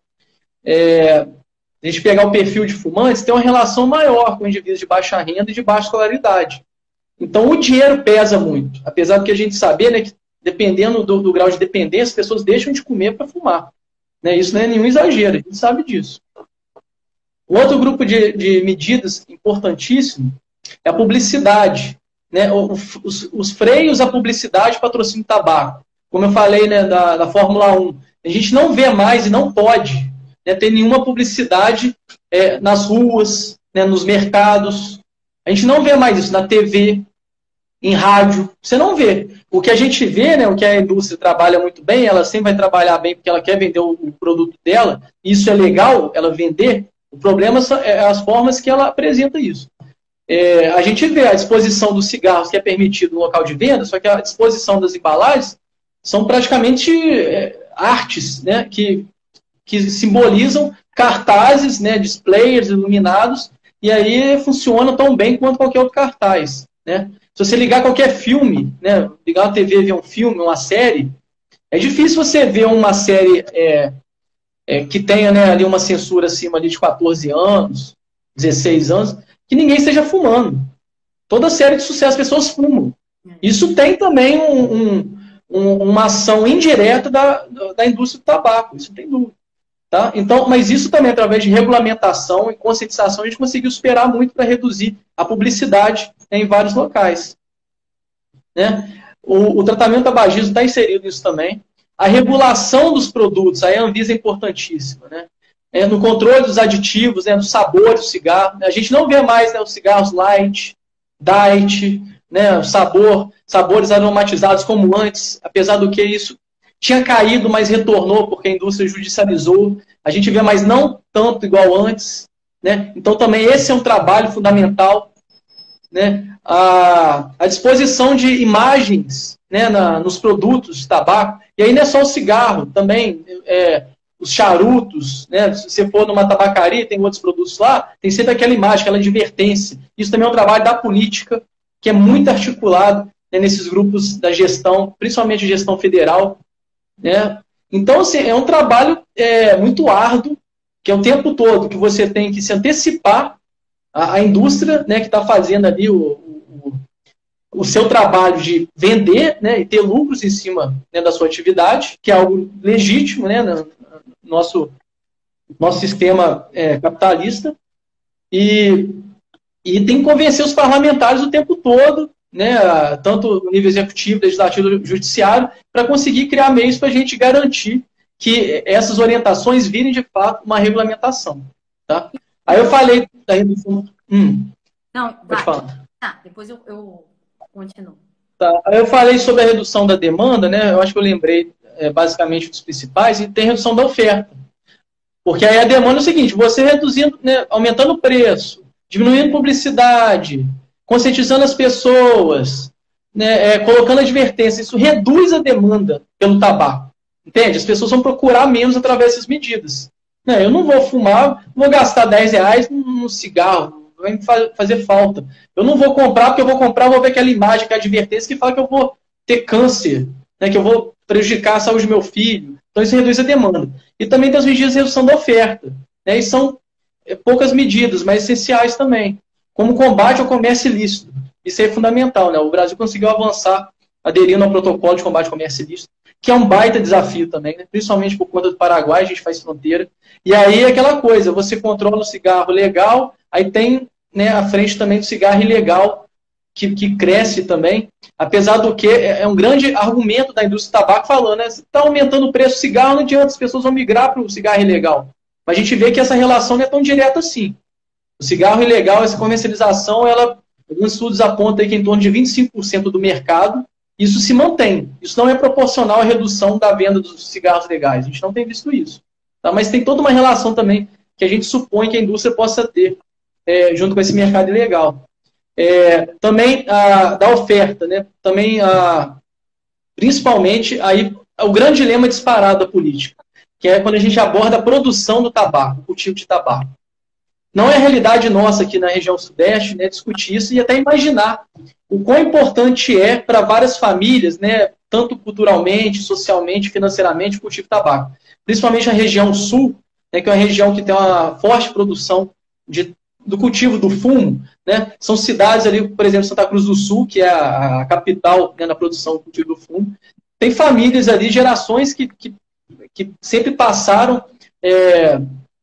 S2: é, a gente pegar o perfil de fumantes, tem uma relação maior com indivíduos de baixa renda e de baixa escolaridade. Então o dinheiro pesa muito. Apesar de que a gente saber, né, que dependendo do, do grau de dependência, as pessoas deixam de comer para fumar. Né? Isso não é nenhum exagero, a gente sabe disso. Um outro grupo de, de medidas importantíssimo é a publicidade. Né? Os, os freios à publicidade e patrocínio de tabaco. Como eu falei, né, da, da Fórmula um. A gente não vê mais e não pode, né, ter nenhuma publicidade é, nas ruas, né, nos mercados. A gente não vê mais isso na T V, em rádio. Você não vê. O que a gente vê, né, o que a indústria trabalha muito bem, ela sempre vai trabalhar bem porque ela quer vender o, o produto dela. Isso é legal, ela vender. O problema são as formas que ela apresenta isso. É, a gente vê a disposição dos cigarros que é permitido no local de venda, só que a disposição das embalagens são praticamente é, artes, né, que, que simbolizam cartazes, né, displays iluminados, e aí funciona tão bem quanto qualquer outro cartaz. Né? Se você ligar qualquer filme, né, ligar na T V e ver um filme, uma série, é difícil você ver uma série é, é, que tenha, né, ali uma censura acima ali de quatorze anos, dezesseis anos, que ninguém esteja fumando. Toda série de sucesso as pessoas fumam. Isso tem também um, um, um, uma ação indireta da, da indústria do tabaco, isso não tem dúvida. Tá? Então, mas isso também, através de regulamentação e conscientização, a gente conseguiu superar muito para reduzir a publicidade, né, em vários locais. Né? O, o tratamento tabagismo está inserido nisso também. A regulação dos produtos, aí a Anvisa é importantíssima. Né? É, no controle dos aditivos, né, dos sabores do cigarro. A gente não vê mais, né, os cigarros light, diet, né, sabor, sabores aromatizados como antes, apesar do que isso tinha caído, mas retornou porque a indústria judicializou. A gente vê, mas não tanto igual antes. Né? Então, também esse é um trabalho fundamental. Né? A, a disposição de imagens, né, na, nos produtos de tabaco. E aí não é só o cigarro, também é, os charutos. Né? Se você for numa tabacaria, tem outros produtos lá, tem sempre aquela imagem, aquela advertência. Isso também é um trabalho da política, que é muito articulado, né, nesses grupos da gestão, principalmente gestão federal. Né? Então, assim, é um trabalho é, muito árduo, que é o tempo todo que você tem que se antecipar à, à indústria, né, que está fazendo ali o, o, o seu trabalho de vender, né, e ter lucros em cima, né, da sua atividade, que é algo legítimo, né, no nosso, nosso sistema é, capitalista, e, e tem que convencer os parlamentares o tempo todo, né, tanto no nível executivo, legislativo, judiciário, para conseguir criar meios para a gente garantir que essas orientações virem, de fato, uma regulamentação. Tá? Aí eu falei da redução... Hum,
S1: Não, vai. Falar. Tá, depois eu, eu continuo.
S2: Tá. Aí eu falei sobre a redução da demanda, né? Eu acho que eu lembrei é, basicamente dos principais, e tem redução da oferta. Porque aí a demanda é o seguinte, você reduzindo, né, aumentando o preço, diminuindo publicidade, conscientizando as pessoas, né, é, colocando advertência, isso reduz a demanda pelo tabaco. Entende? As pessoas vão procurar menos através dessas medidas. Né, eu não vou fumar, vou gastar dez reais num cigarro, vai fazer falta. Eu não vou comprar, porque eu vou comprar, vou ver aquela imagem, aquela advertência que fala que eu vou ter câncer, né, que eu vou prejudicar a saúde do meu filho. Então isso reduz a demanda. E também tem as medidas de redução da oferta. Né, e são poucas medidas, mas essenciais também. Como combate ao comércio ilícito. Isso é fundamental, né? O Brasil conseguiu avançar aderindo ao protocolo de combate ao comércio ilícito, que é um baita desafio também, né? Principalmente por conta do Paraguai, a gente faz fronteira. E aí é aquela coisa, você controla o cigarro legal, aí tem, né, a frente também do cigarro ilegal, que, que cresce também, apesar do que é um grande argumento da indústria do tabaco falando, né? Você está aumentando o preço do cigarro, não adianta, as pessoas vão migrar para o cigarro ilegal. Mas a gente vê que essa relação não é tão direta assim. O cigarro ilegal, essa comercialização, ela, alguns estudos apontam aí que em torno de vinte e cinco por cento do mercado, isso se mantém. Isso não é proporcional à redução da venda dos cigarros legais. A gente não tem visto isso. Tá? Mas tem toda uma relação também que a gente supõe que a indústria possa ter é, junto com esse mercado ilegal. É, também a, da oferta, né? Também a, principalmente aí, o grande dilema disparado da política, que é quando a gente aborda a produção do tabaco, o cultivo de tabaco. Não é a realidade nossa aqui na região sudeste, né, discutir isso e até imaginar o quão importante é para várias famílias, né, tanto culturalmente, socialmente, financeiramente, o cultivo de tabaco. Principalmente na região sul, né, que é uma região que tem uma forte produção de, do cultivo do fumo. Né? São cidades ali, por exemplo, Santa Cruz do Sul, que é a, a capital, né, na produção do cultivo do fumo. Tem famílias ali, gerações que, que, que sempre passaram... É,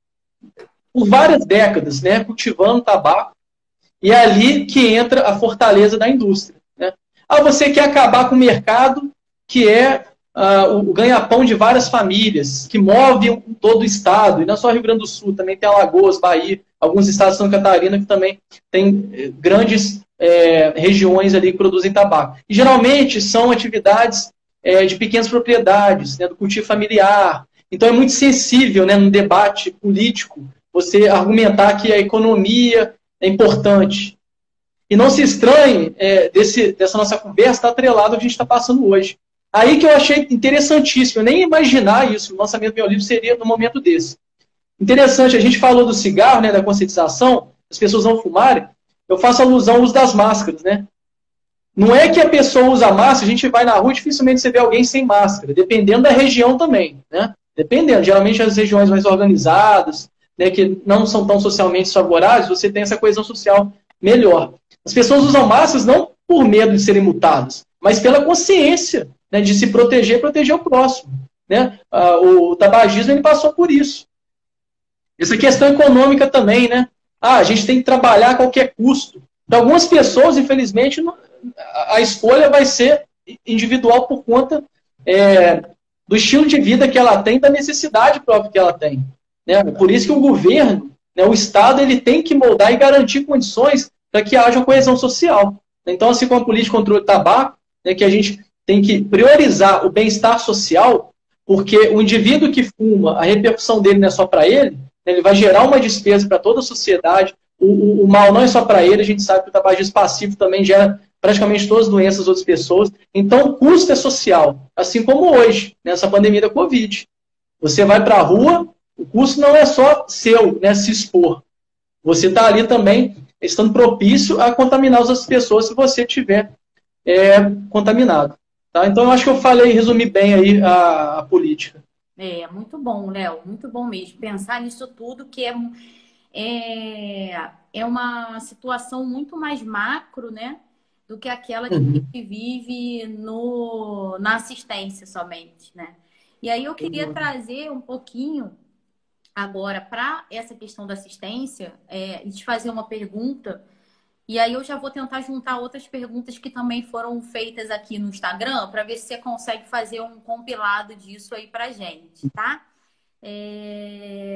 S2: por várias décadas, né, cultivando tabaco, e é ali que entra a fortaleza da indústria. Né? Ah, você quer acabar com o mercado, que é uh, o ganha-pão de várias famílias, que move todo o estado, e não só Rio Grande do Sul, também tem Alagoas, Bahia, alguns estados de Santa Catarina que também tem eh, grandes eh, regiões ali que produzem tabaco. E geralmente são atividades eh, de pequenas propriedades, né, do cultivo familiar. Então é muito sensível, né, no debate político, você argumentar que a economia é importante. E não se estranhe é, desse, dessa nossa conversa estar atrelado ao que a gente está passando hoje. Aí que eu achei interessantíssimo, eu nem ia imaginar isso, o lançamento do meu livro seria no momento desse. Interessante, a gente falou do cigarro, né, da conscientização, as pessoas não fumarem, eu faço alusão ao uso das máscaras, né? Não é que a pessoa usa máscara, a gente vai na rua, dificilmente você vê alguém sem máscara, dependendo da região também, né? Dependendo, geralmente as regiões mais organizadas, né, que não são tão socialmente favoráveis, você tem essa coesão social melhor. As pessoas usam máscaras não por medo de serem multadas, mas pela consciência, né, de se proteger e proteger o próximo. Né? Ah, o tabagismo ele passou por isso. Essa questão econômica também, né? Ah, a gente tem que trabalhar a qualquer custo. Para algumas pessoas, infelizmente, a escolha vai ser individual por conta é, do estilo de vida que ela tem, da necessidade própria que ela tem. Né? Por isso que o governo, né, o Estado, ele tem que moldar e garantir condições para que haja coesão social. Então, assim como a política de controle do tabaco, né, que a gente tem que priorizar o bem-estar social, porque o indivíduo que fuma, a repercussão dele não é só para ele, né, ele vai gerar uma despesa para toda a sociedade, o, o, o mal não é só para ele, a gente sabe que o tabagismo passivo também gera praticamente todas as doenças das outras pessoas. Então, o custo é social, assim como hoje, nessa pandemia da Covid. Você vai para a rua, o custo não é só seu, né, se expor. Você está ali também estando propício a contaminar as outras pessoas se você tiver é, contaminado. Tá? Então, eu acho que eu falei, resumi bem aí a, a política.
S1: É, muito bom, Léo, muito bom mesmo. Pensar nisso tudo, que é, é, é uma situação muito mais macro, né, do que aquela que uhum. a gente vive no, na assistência somente, né? E aí eu queria uhum. trazer um pouquinho agora para essa questão da assistência, é, e te fazer uma pergunta. E aí eu já vou tentar juntar outras perguntas que também foram feitas aqui no Instagram para ver se você consegue fazer um compilado disso aí pra gente, tá? É...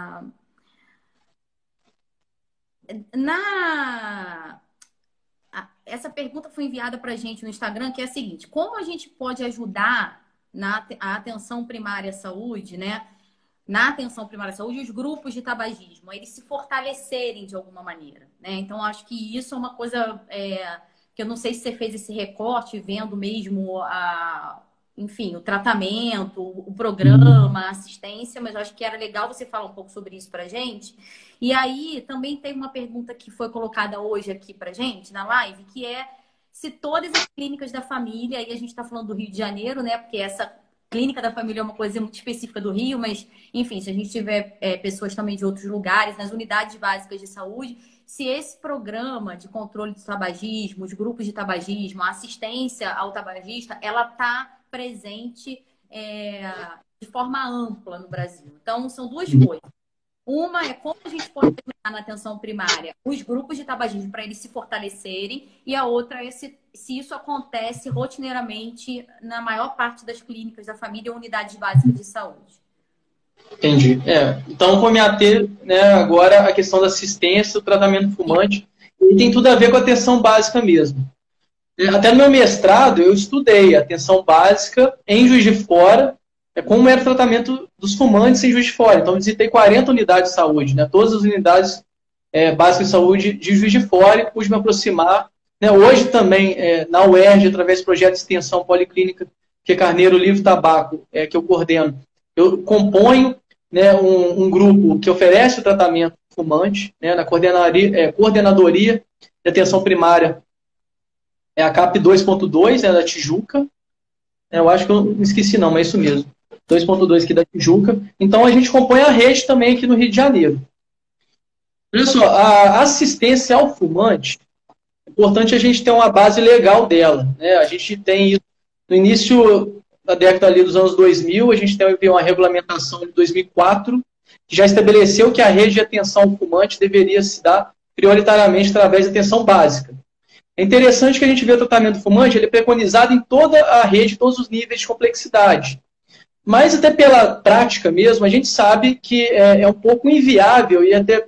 S1: Na... Essa pergunta foi enviada pra gente no Instagram, que é a seguinte: como a gente pode ajudar na a atenção primária à saúde, né? Na atenção primária à saúde, os grupos de tabagismo, eles se fortalecerem de alguma maneira, né? Então, acho que isso é uma coisa é, que eu não sei se você fez esse recorte, vendo mesmo a, enfim, o tratamento, o programa, a assistência, mas eu acho que era legal você falar um pouco sobre isso pra gente. E aí, também tem uma pergunta que foi colocada hoje aqui pra gente, na live, que é se todas as clínicas da família, e a gente tá falando do Rio de Janeiro, né? Porque essa clínica da família é uma coisa muito específica do Rio, mas, enfim, se a gente tiver é, pessoas também de outros lugares, nas unidades básicas de saúde, se esse programa de controle do tabagismo, os grupos de tabagismo, a assistência ao tabagista, ela está presente é, de forma ampla no Brasil. Então, são duas coisas. Uma é como a gente pode ajudar na atenção primária os grupos de tabagismo para eles se fortalecerem, e a outra é se, se isso acontece rotineiramente na maior parte das clínicas da família ou unidades básicas de saúde.
S2: Entendi. É, então, vou me ater, né, agora à questão da assistência, do tratamento fumante, e tem tudo a ver com a atenção básica mesmo. Até no meu mestrado, eu estudei a atenção básica em Juiz de Fora, é, como era o tratamento dos fumantes em Juiz de Fora. Então, eu visitei quarenta unidades de saúde, né, todas as unidades é, básicas de saúde de Juiz de Fora, e pude me aproximar. Né, hoje também, é, na U E R J, através do projeto de extensão policlínica, que é Carneiro Livre Tabaco, é, que eu coordeno, eu componho, né, um, um grupo que oferece o tratamento fumante, né, na coordenadoria, é, coordenadoria de atenção primária, é a C A P dois ponto dois, né, da Tijuca. Eu acho que eu não esqueci não, mas é isso mesmo. dois ponto dois aqui da Tijuca. Então a gente compõe a rede também aqui no Rio de Janeiro. Olha só, a assistência ao fumante, é importante a gente ter uma base legal dela, né? A gente tem no início da década ali dos anos dois mil, a gente teve uma regulamentação de dois mil e quatro, que já estabeleceu que a rede de atenção ao fumante deveria se dar prioritariamente através da atenção básica. É interessante que a gente vê o tratamento fumante, ele é preconizado em toda a rede, todos os níveis de complexidade. Mas até pela prática mesmo, a gente sabe que é, é um pouco inviável e até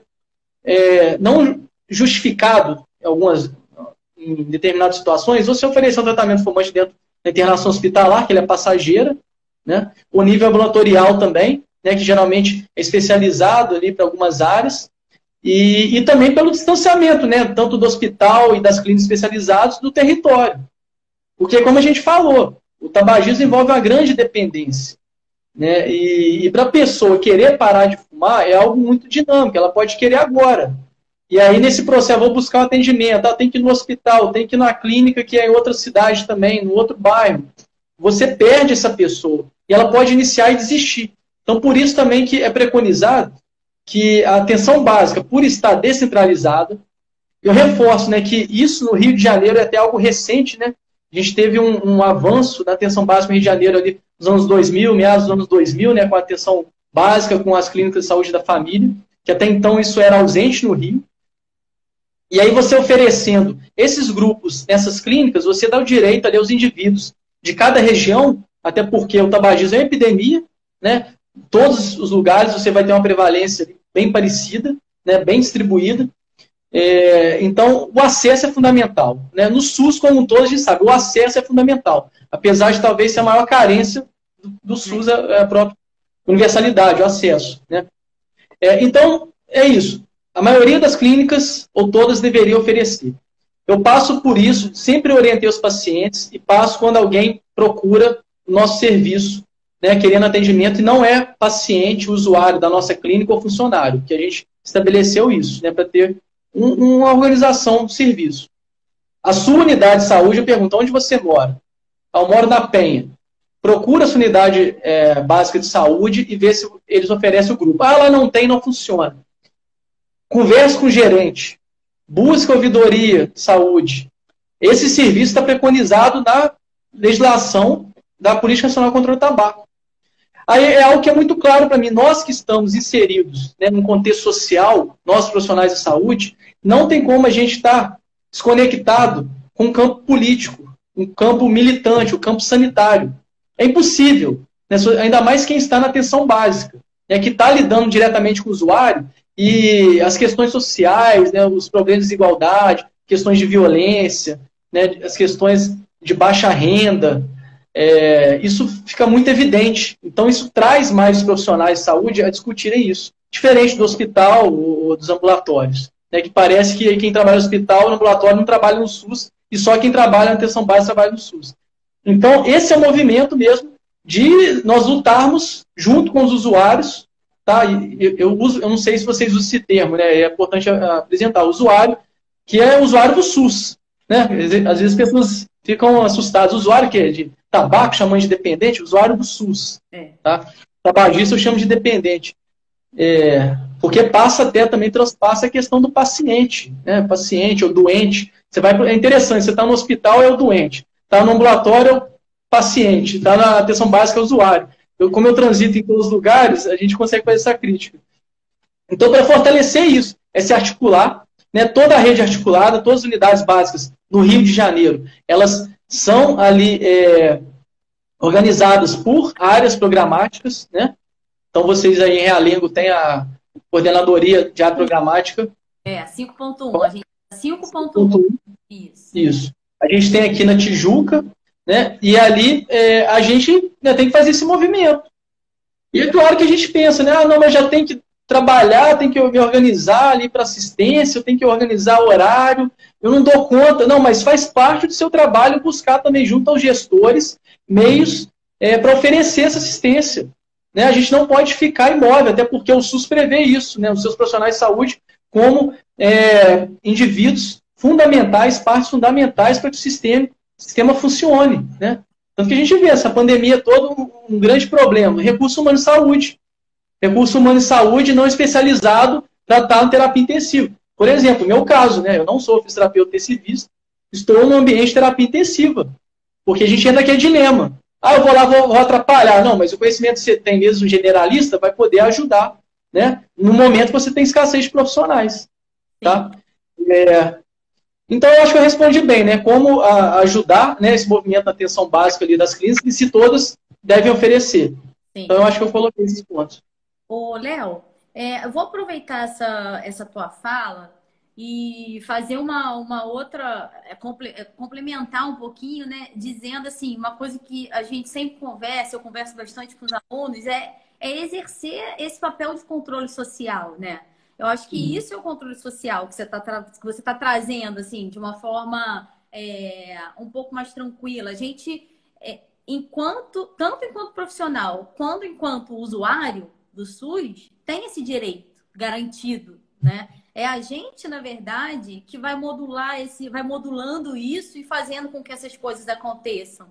S2: é, não justificado em, algumas, em determinadas situações, você oferecer um tratamento fumante dentro da internação hospitalar, que ele é passageira, né? O nível ambulatorial também, né, que geralmente é especializado ali para algumas áreas, e, e também pelo distanciamento, né, tanto do hospital e das clínicas especializadas do território. Porque, como a gente falou, o tabagismo envolve uma grande dependência. Né, e, e para a pessoa querer parar de fumar é algo muito dinâmico, ela pode querer agora. E aí, nesse processo, eu vou buscar um atendimento, ah, tem que ir no hospital, tem que ir na clínica, que é em outra cidade também, no outro bairro. Você perde essa pessoa, e ela pode iniciar e desistir. Então, por isso também que é preconizado que a atenção básica, por estar descentralizada, eu reforço, né, que isso no Rio de Janeiro é até algo recente, né? A gente teve um, um avanço da atenção básica no Rio de Janeiro ali nos anos dois mil, meados dos anos dois mil, né, com a atenção básica, com as clínicas de saúde da família, que até então isso era ausente no Rio. E aí você oferecendo esses grupos nessas clínicas, você dá o direito ali aos indivíduos de cada região, até porque o tabagismo é uma epidemia, né? Todos os lugares você vai ter uma prevalência bem parecida, né? Bem distribuída. É, então, o acesso é fundamental. Né? No SUS, como um todo, a gente sabe, o acesso é fundamental. Apesar de talvez ser a maior carência do, do SUS, é a própria universalidade, o acesso. Né? É, então, é isso. A maioria das clínicas, ou todas, deveria oferecer. Eu passo por isso, sempre orientei os pacientes, e passo quando alguém procura o nosso serviço, né, querendo atendimento, e não é paciente, usuário da nossa clínica ou funcionário, que a gente estabeleceu isso, né, para ter um, uma organização do serviço. A sua unidade de saúde, eu pergunto, onde você mora? Eu moro na Penha. Procura a sua unidade é, básica de saúde e vê se eles oferecem o grupo. Ah, ela não tem, não funciona. Converse com o gerente. Busca ouvidoria de saúde. Esse serviço está preconizado na legislação da Política Nacional contra o Tabaco. Aí é algo que é muito claro para mim. Nós que estamos inseridos, né, num contexto social, nós profissionais de saúde, não tem como a gente estar desconectado com o campo político, um campo militante, o campo sanitário. É impossível. Né, ainda mais quem está na atenção básica, né, que está lidando diretamente com o usuário, e as questões sociais, né, os problemas de desigualdade, questões de violência, né, as questões de baixa renda, é, isso fica muito evidente. Então, isso traz mais os profissionais de saúde a discutirem isso. Diferente do hospital ou dos ambulatórios, né, que parece que quem trabalha no hospital, no ambulatório, não trabalha no SUS, e só quem trabalha na atenção básica trabalha no SUS. Então, esse é o movimento mesmo de nós lutarmos junto com os usuários. Tá? Eu, eu, uso, eu não sei se vocês usam esse termo, né? É importante apresentar o usuário, que é o usuário do SUS. Né? Às vezes as pessoas ficam assustadas. O usuário que é de tabaco, chamando de dependente, usuário do SUS. É. Tá? Tabagista eu chamo de dependente. É, porque passa até, também transpassa a questão do paciente. Né? Paciente ou doente. Você vai, é interessante, você está no hospital, é o doente. Está no ambulatório, é o paciente. Está na atenção básica, é o usuário. Eu, como eu transito em todos os lugares, a gente consegue fazer essa crítica. Então, para fortalecer isso, é se articular, né, toda a rede articulada, todas as unidades básicas no Rio de Janeiro, elas são ali é, organizadas por áreas programáticas, né, Então, vocês aí em Realengo têm a coordenadoria de área programática.
S1: É, cinco ponto um. A gente cinco ponto um. Isso.
S2: Isso. A gente tem aqui na Tijuca, né? E ali é, a gente, né, tem que fazer esse movimento. E é claro que a gente pensa, né? Ah, não, mas já tem que trabalhar, tem que me organizar ali para assistência, eu tenho que organizar o horário, eu não dou conta. Não, mas faz parte do seu trabalho buscar também junto aos gestores meios é, para oferecer essa assistência. Né? A gente não pode ficar imóvel, até porque o SUS prevê isso, né? Os seus profissionais de saúde como é, indivíduos fundamentais, partes fundamentais para que o sistema, o sistema funcione. Né? Tanto que a gente vê essa pandemia toda um, um grande problema. Recurso humano de saúde. Recurso humano de saúde não especializado para estar em terapia intensiva. Por exemplo, meu caso, né? Eu não sou fisioterapeuta intensivista, estou no ambiente de terapia intensiva. Porque a gente entra aqui é dilema. Ah, eu vou lá, vou, vou atrapalhar. Não, mas o conhecimento que você tem, mesmo generalista, vai poder ajudar, né? No momento que você tem escassez de profissionais. Tá? É, então, eu acho que eu respondi bem, né? Como a, ajudar, né, esse movimento da atenção básica ali das clínicas e se todas devem oferecer. Sim. Então, eu acho que eu coloquei esses pontos.
S1: Ô, Léo, é, eu vou aproveitar essa, essa tua fala e fazer uma, uma outra, é, comple, é, complementar um pouquinho, né? Dizendo assim, uma coisa que a gente sempre conversa, eu converso bastante com os alunos, é, é exercer esse papel de controle social, né? Eu acho que isso é o controle social que você está que você tá trazendo, assim, de uma forma é, um pouco mais tranquila. A gente, é, enquanto, tanto enquanto profissional, quanto enquanto usuário do SUS, tem esse direito garantido, né? É a gente, na verdade, que vai modular esse, vai modulando isso e fazendo com que essas coisas aconteçam.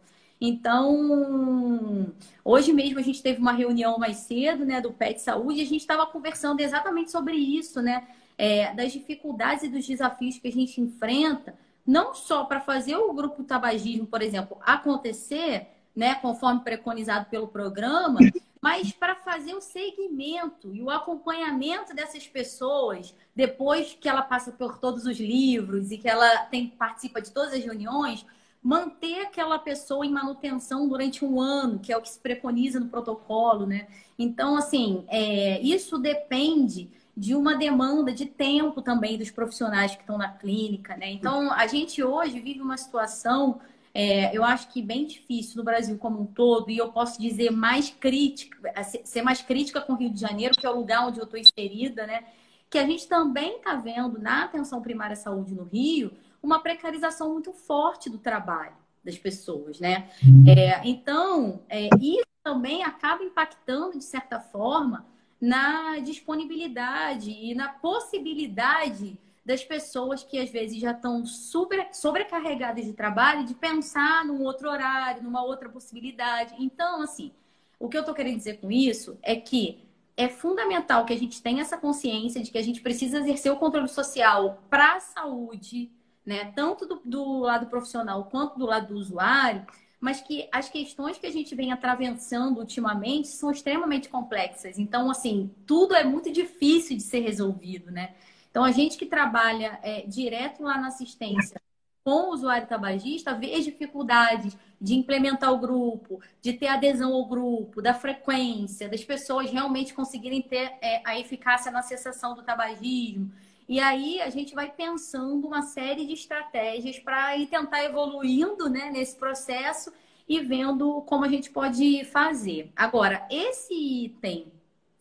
S1: Então, hoje mesmo a gente teve uma reunião mais cedo, né, do Pet Saúde, e a gente estava conversando exatamente sobre isso, né? É, das dificuldades e dos desafios que a gente enfrenta, não só para fazer o grupo tabagismo, por exemplo, acontecer, né, conforme preconizado pelo programa, mas para fazer o segmento e o acompanhamento dessas pessoas, depois que ela passa por todos os livros e que ela tem, participa de todas as reuniões, manter aquela pessoa em manutenção durante um ano, que é o que se preconiza no protocolo, né? Então, assim, é, isso depende de uma demanda de tempo também dos profissionais que estão na clínica, né? Então, a gente hoje vive uma situação, é, eu acho que bem difícil no Brasil como um todo, e eu posso dizer mais crítica, ser mais crítica com o Rio de Janeiro, que é o lugar onde eu estou inserida, né? Que a gente também está vendo na atenção primária à saúde no Rio uma precarização muito forte do trabalho das pessoas, né? É, então, é, isso também acaba impactando, de certa forma, na disponibilidade e na possibilidade das pessoas que, às vezes, já estão super, sobrecarregadas de trabalho, de pensar num outro horário, numa outra possibilidade. Então, assim, o que eu estou querendo dizer com isso é que é fundamental que a gente tenha essa consciência de que a gente precisa exercer o controle social para a saúde, né? Tanto do, do lado profissional quanto do lado do usuário, mas que as questões que a gente vem atravessando ultimamente são extremamente complexas. Então, assim, tudo é muito difícil de ser resolvido, né? Então, a gente que trabalha é, direto lá na assistência com o usuário tabagista vê as dificuldades de implementar o grupo, de ter adesão ao grupo, da frequência, das pessoas realmente conseguirem ter é, a eficácia na cessação do tabagismo. E aí a gente vai pensando uma série de estratégias para ir tentar evoluindo, né, nesse processo e vendo como a gente pode fazer. Agora, esse item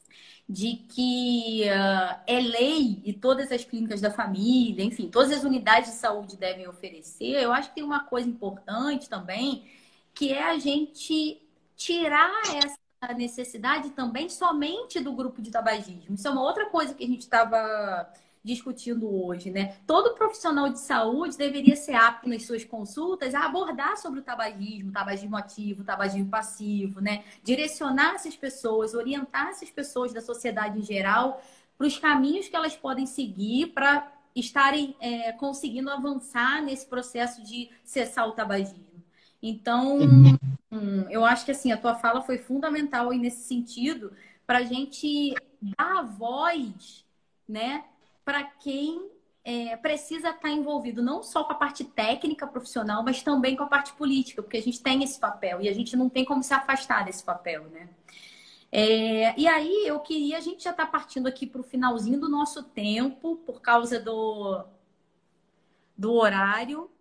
S1: de que uh, é lei e todas as clínicas da família, enfim, todas as unidades de saúde devem oferecer, eu acho que tem uma coisa importante também, que é a gente tirar essa necessidade também somente do grupo de tabagismo. Isso é uma outra coisa que a gente estava discutindo hoje, né? Todo profissional de saúde deveria ser apto nas suas consultas a abordar sobre o tabagismo, tabagismo ativo, tabagismo passivo, né? Direcionar essas pessoas, orientar essas pessoas da sociedade em geral para os caminhos que elas podem seguir para estarem é, conseguindo avançar nesse processo de cessar o tabagismo. Então, hum, eu acho que assim, a tua fala foi fundamental aí nesse sentido para a gente dar voz, né, para quem é, precisa estar envolvido não só com a parte técnica profissional, mas também com a parte política, porque a gente tem esse papel e a gente não tem como se afastar desse papel, né? É, e aí eu queria, a gente já está partindo aqui para o finalzinho do nosso tempo, por causa do, do horário.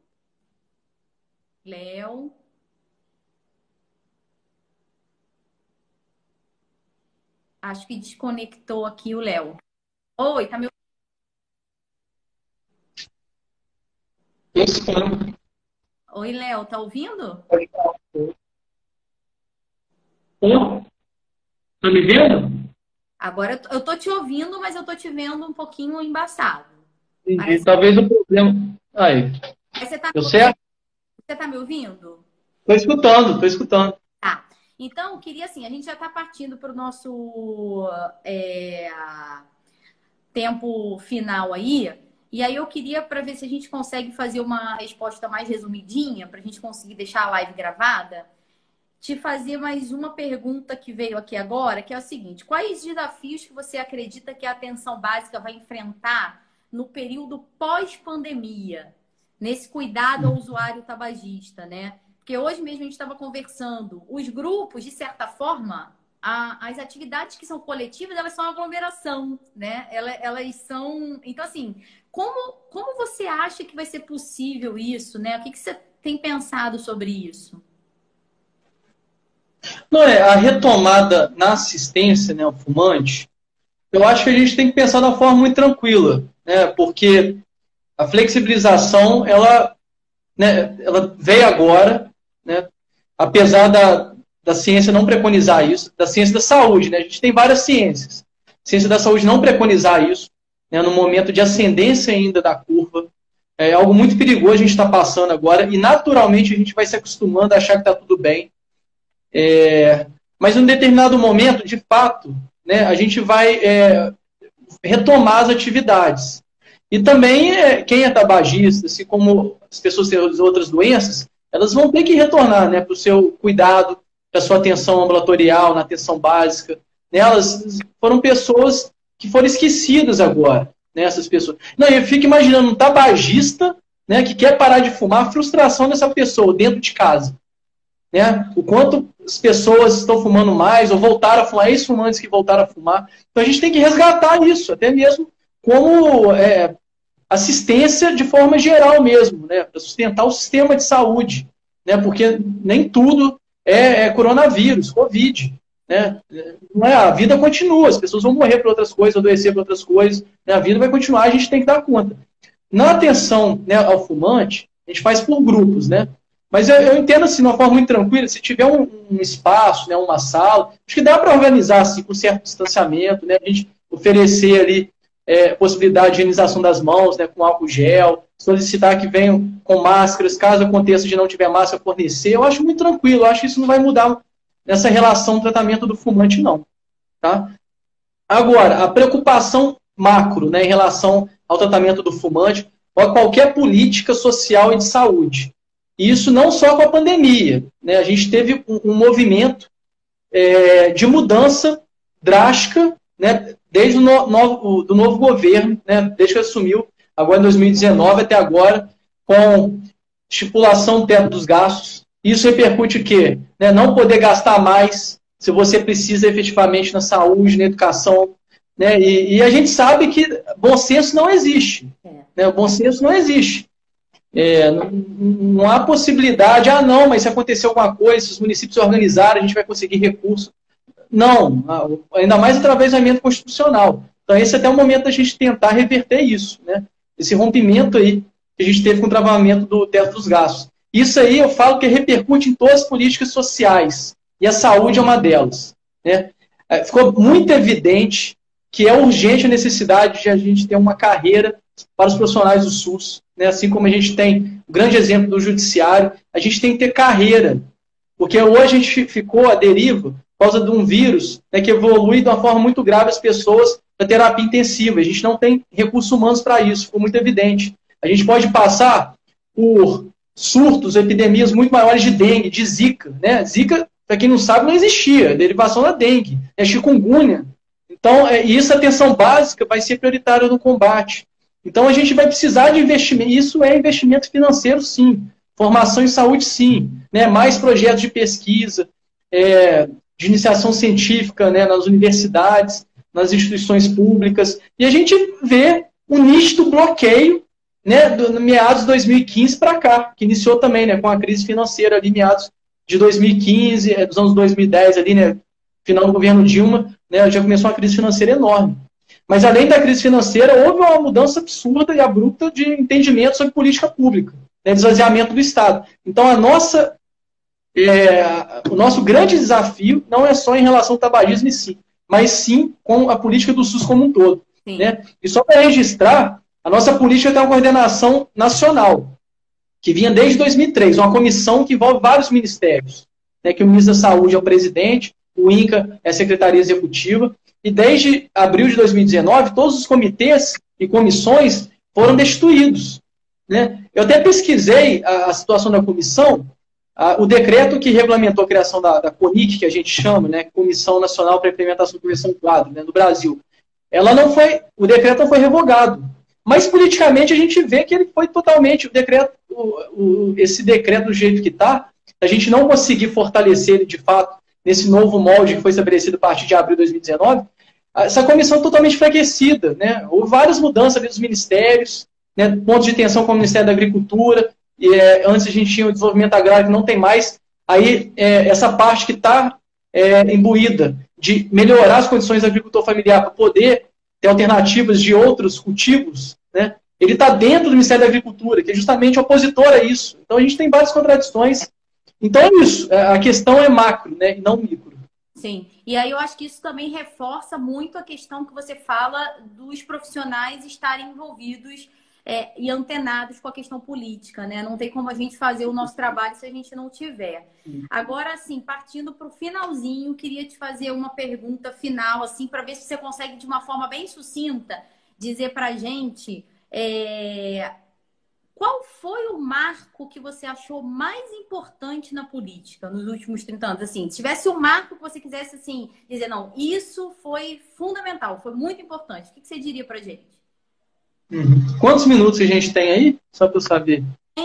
S1: Léo. Acho que desconectou aqui o Léo. Oi, tá me
S2: Isso.
S1: Oi, Léo, tá ouvindo?
S2: Tá me vendo?
S1: Agora eu tô eu tô te ouvindo, mas eu tô te vendo um pouquinho embaçado.
S2: Entendi.
S1: Parece...
S2: Talvez o problema. Aí.
S1: Mas você tá,
S2: Eu sei.
S1: você tá me ouvindo?
S2: Tô escutando, tô escutando.
S1: Tá. Então, eu queria assim, a gente já está partindo para o nosso é, tempo final aí. E aí eu queria para ver se a gente consegue fazer uma resposta mais resumidinha, para a gente conseguir deixar a live gravada, te fazer mais uma pergunta que veio aqui agora, que é o seguinte: quais desafios que você acredita que a atenção básica vai enfrentar no período pós-pandemia, nesse cuidado ao usuário tabagista, né? Porque hoje mesmo a gente estava conversando, os grupos, de certa forma, a, as atividades que são coletivas, elas são aglomeração, né? Elas, elas são... Então, assim, como, como você acha que vai ser possível isso, né? O que, que você tem pensado sobre isso?
S2: Não é, a retomada na assistência, né, ao fumante, eu acho que a gente tem que pensar de uma forma muito tranquila, né? Porque a flexibilização, ela, né, ela veio agora, né? Apesar da, da ciência não preconizar isso, da ciência da saúde, né? A gente tem várias ciências. A ciência da saúde não preconizar isso, né, no momento de ascendência ainda da curva. É algo muito perigoso a gente está passando agora, e naturalmente a gente vai se acostumando a achar que está tudo bem. É, mas em um determinado momento, de fato, né, a gente vai é, retomar as atividades. E também, é, quem é tabagista, assim como as pessoas têm outras doenças, elas vão ter que retornar, né, para o seu cuidado, para a sua atenção ambulatorial, na atenção básica. Né, elas foram pessoas que foram esquecidas agora, né, essas pessoas. Não, eu fico imaginando um tabagista, né, que quer parar de fumar, a frustração dessa pessoa dentro de casa. Né? O quanto as pessoas estão fumando mais, ou voltaram a fumar, ex-fumantes que voltaram a fumar. Então a gente tem que resgatar isso, até mesmo como é, assistência de forma geral mesmo, né? Para sustentar o sistema de saúde, né? Porque nem tudo é, é coronavírus, Covid. Né? Não é, a vida continua, as pessoas vão morrer por outras coisas, adoecer por outras coisas, né? A vida vai continuar, a gente tem que dar conta. Na atenção, né, ao fumante, a gente faz por grupos, né? Mas eu, eu entendo assim, de uma forma muito tranquila, se tiver um, um espaço, né, uma sala, acho que dá para organizar assim, com certo distanciamento, né, a gente oferecer ali é, possibilidade de higienização das mãos, né, com álcool gel, solicitar que venham com máscaras, caso aconteça de não tiver máscara, fornecer. Eu acho muito tranquilo, eu acho que isso não vai mudar nessa relação do tratamento do fumante, não. Tá? Agora, a preocupação macro, né, em relação ao tratamento do fumante, ou a qualquer política social e de saúde. E isso não só com a pandemia. Né? A gente teve um, um movimento é, de mudança drástica, né, desde o no, novo, do novo governo, né, desde que assumiu, agora em dois mil e dezenove até agora, com estipulação do teto dos gastos. Isso repercute o quê? Né, não poder gastar mais se você precisa efetivamente na saúde, na educação. Né, e, e a gente sabe que bom senso não existe. Né, o bom senso não existe. É, não, não há possibilidade, ah não, mas se acontecer alguma coisa, se os municípios se organizarem, a gente vai conseguir recurso. Não, ainda mais através da emenda constitucional. Então esse é até o momento da gente tentar reverter isso, né? Esse rompimento aí que a gente teve com o travamento do teto dos gastos. Isso aí eu falo que repercute em todas as políticas sociais, e a saúde é uma delas. Né? Ficou muito evidente que é urgente a necessidade de a gente ter uma carreira para os profissionais do SUS, né? Assim como a gente tem o grande exemplo do judiciário, a gente tem que ter carreira, porque hoje a gente ficou à deriva por causa de um vírus, né, que evolui de uma forma muito grave as pessoas para terapia intensiva. A gente não tem recursos humanos para isso, ficou muito evidente. A gente pode passar por surtos, epidemias muito maiores de dengue, de zika. Né? Zika, para quem não sabe, não existia, derivação da dengue, é chikungunya. Então, é, isso, a atenção básica vai ser prioritária no combate. Então, a gente vai precisar de investimento. Isso é investimento financeiro, sim. Formação em saúde, sim. Né? Mais projetos de pesquisa. É, de iniciação científica, né, nas universidades, nas instituições públicas, e a gente vê um nítido bloqueio, né, do, no meados de dois mil e quinze para cá, que iniciou também, né, com a crise financeira ali, meados de dois mil e quinze, dos anos dois mil e dez ali, né, final do governo Dilma, né, já começou uma crise financeira enorme. Mas além da crise financeira, houve uma mudança absurda e abrupta de entendimento sobre política pública, né, esvaziamento do Estado. Então a nossa, é, o nosso grande desafio não é só em relação ao tabagismo em si, mas sim com a política do SUS como um todo. Né? E só para registrar, a nossa política tem uma coordenação nacional, que vinha desde dois mil e três, uma comissão que envolve vários ministérios, né, que o ministro da Saúde é o presidente, o INCA é a Secretaria Executiva, e desde abril de dois mil e dezenove, todos os comitês e comissões foram destituídos. Né? Eu até pesquisei a, a situação da comissão, a, o decreto que regulamentou a criação da, da CONIC, que a gente chama, né, Comissão Nacional para a Implementação da Convenção Quadro, né, no Brasil, ela não foi, o decreto não foi revogado. Mas politicamente a gente vê que ele foi totalmente, o decreto, o, o, esse decreto do jeito que está, a gente não conseguir fortalecer ele de fato nesse novo molde que foi estabelecido a partir de abril de dois mil e dezenove, essa comissão é totalmente enfraquecida. Né? Houve várias mudanças ali dos ministérios, né, pontos de tensão com o Ministério da Agricultura, e, é, antes a gente tinha o desenvolvimento agrário que não tem mais, aí é, essa parte que está é, imbuída de melhorar as condições do agricultor familiar para poder ter alternativas de outros cultivos, né? Ele está dentro do Ministério da Agricultura, que é justamente opositor a isso. Então a gente tem várias contradições. Então é isso, a questão é macro, né, e não micro.
S1: Sim, e aí eu acho que isso também reforça muito a questão que você fala dos profissionais estarem envolvidos é, e antenados com a questão política, né? Não tem como a gente fazer o nosso trabalho se a gente não tiver. Agora, assim, partindo para o finalzinho, queria te fazer uma pergunta final, assim, para ver se você consegue, de uma forma bem sucinta, dizer para a gente é, qual foi o marco que você achou mais importante na política nos últimos trinta anos? Assim, se tivesse um marco que você quisesse, assim, dizer, não, isso foi fundamental, foi muito importante, o que você diria para a gente?
S2: Uhum. Quantos minutos a gente tem aí? Só para eu saber.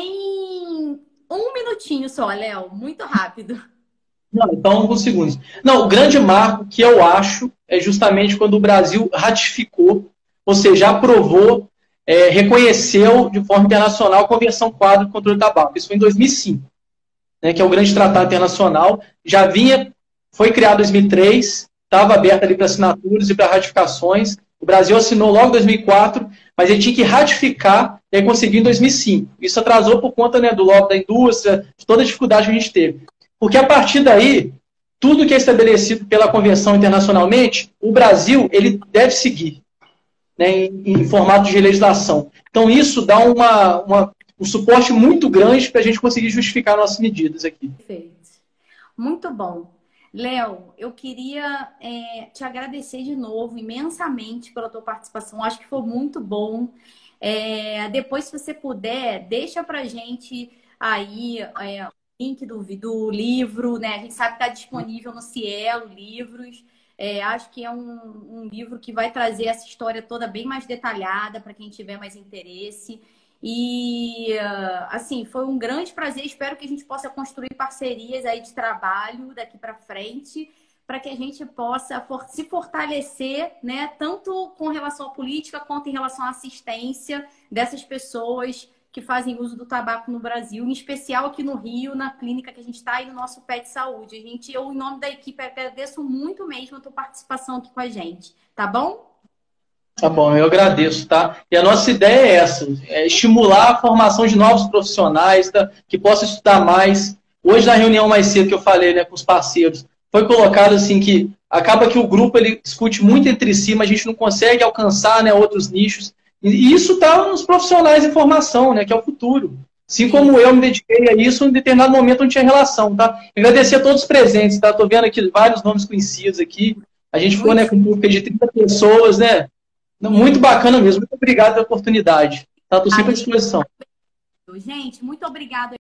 S1: Em um minutinho só, Léo. Muito rápido.
S2: Não, então, alguns segundos. Não, o grande marco que eu acho é justamente quando o Brasil ratificou, ou seja, aprovou, é, reconheceu de forma internacional a Convenção Quadro contra o Tabaco. Isso foi em dois mil e cinco, né, que é o grande tratado internacional. Já vinha, foi criado em dois mil e três, estava aberto ali para assinaturas e para ratificações. O Brasil assinou logo em dois mil e quatro, mas ele tinha que ratificar e aí conseguiu em dois mil e cinco. Isso atrasou por conta, né, do lobby da indústria, de toda a dificuldade que a gente teve. Porque a partir daí, tudo que é estabelecido pela convenção internacionalmente, o Brasil ele deve seguir, né, em, em formato de legislação. Então isso dá uma, uma, um suporte muito grande para a gente conseguir justificar nossas medidas aqui.
S1: Perfeito. Muito bom. Léo, eu queria é, te agradecer de novo imensamente pela tua participação. Acho que foi muito bom. É, depois, se você puder, deixa pra gente aí é, o link do, do livro, né? A gente sabe que está disponível no Cielo Livros. É, acho que é um, um livro que vai trazer essa história toda bem mais detalhada para quem tiver mais interesse. E, assim, foi um grande prazer. Espero que a gente possa construir parcerias aí de trabalho daqui para frente, para que a gente possa for se fortalecer, né, tanto com relação à política quanto em relação à assistência dessas pessoas que fazem uso do tabaco no Brasil, em especial aqui no Rio, na clínica que a gente está e no nosso Pet Saúde. A gente, eu, em nome da equipe, agradeço muito mesmo a tua participação aqui com a gente. Tá bom?
S2: Tá bom, eu agradeço, tá? E a nossa ideia é essa, é estimular a formação de novos profissionais, tá? Que possam estudar mais. Hoje, na reunião mais cedo que eu falei, né, com os parceiros, foi colocado assim que acaba que o grupo ele discute muito entre si, mas a gente não consegue alcançar, né, outros nichos. E isso está nos profissionais em formação, né, que é o futuro. Assim como eu me dediquei a isso, em determinado momento não tinha relação, tá? Agradecer a todos os presentes, tá? Tô vendo aqui vários nomes conhecidos aqui. A gente ficou, né, com um público de trinta pessoas, né? Muito bacana mesmo. Muito obrigado pela oportunidade. Tá? Estou sempre à disposição.
S1: Gente, muito obrigada.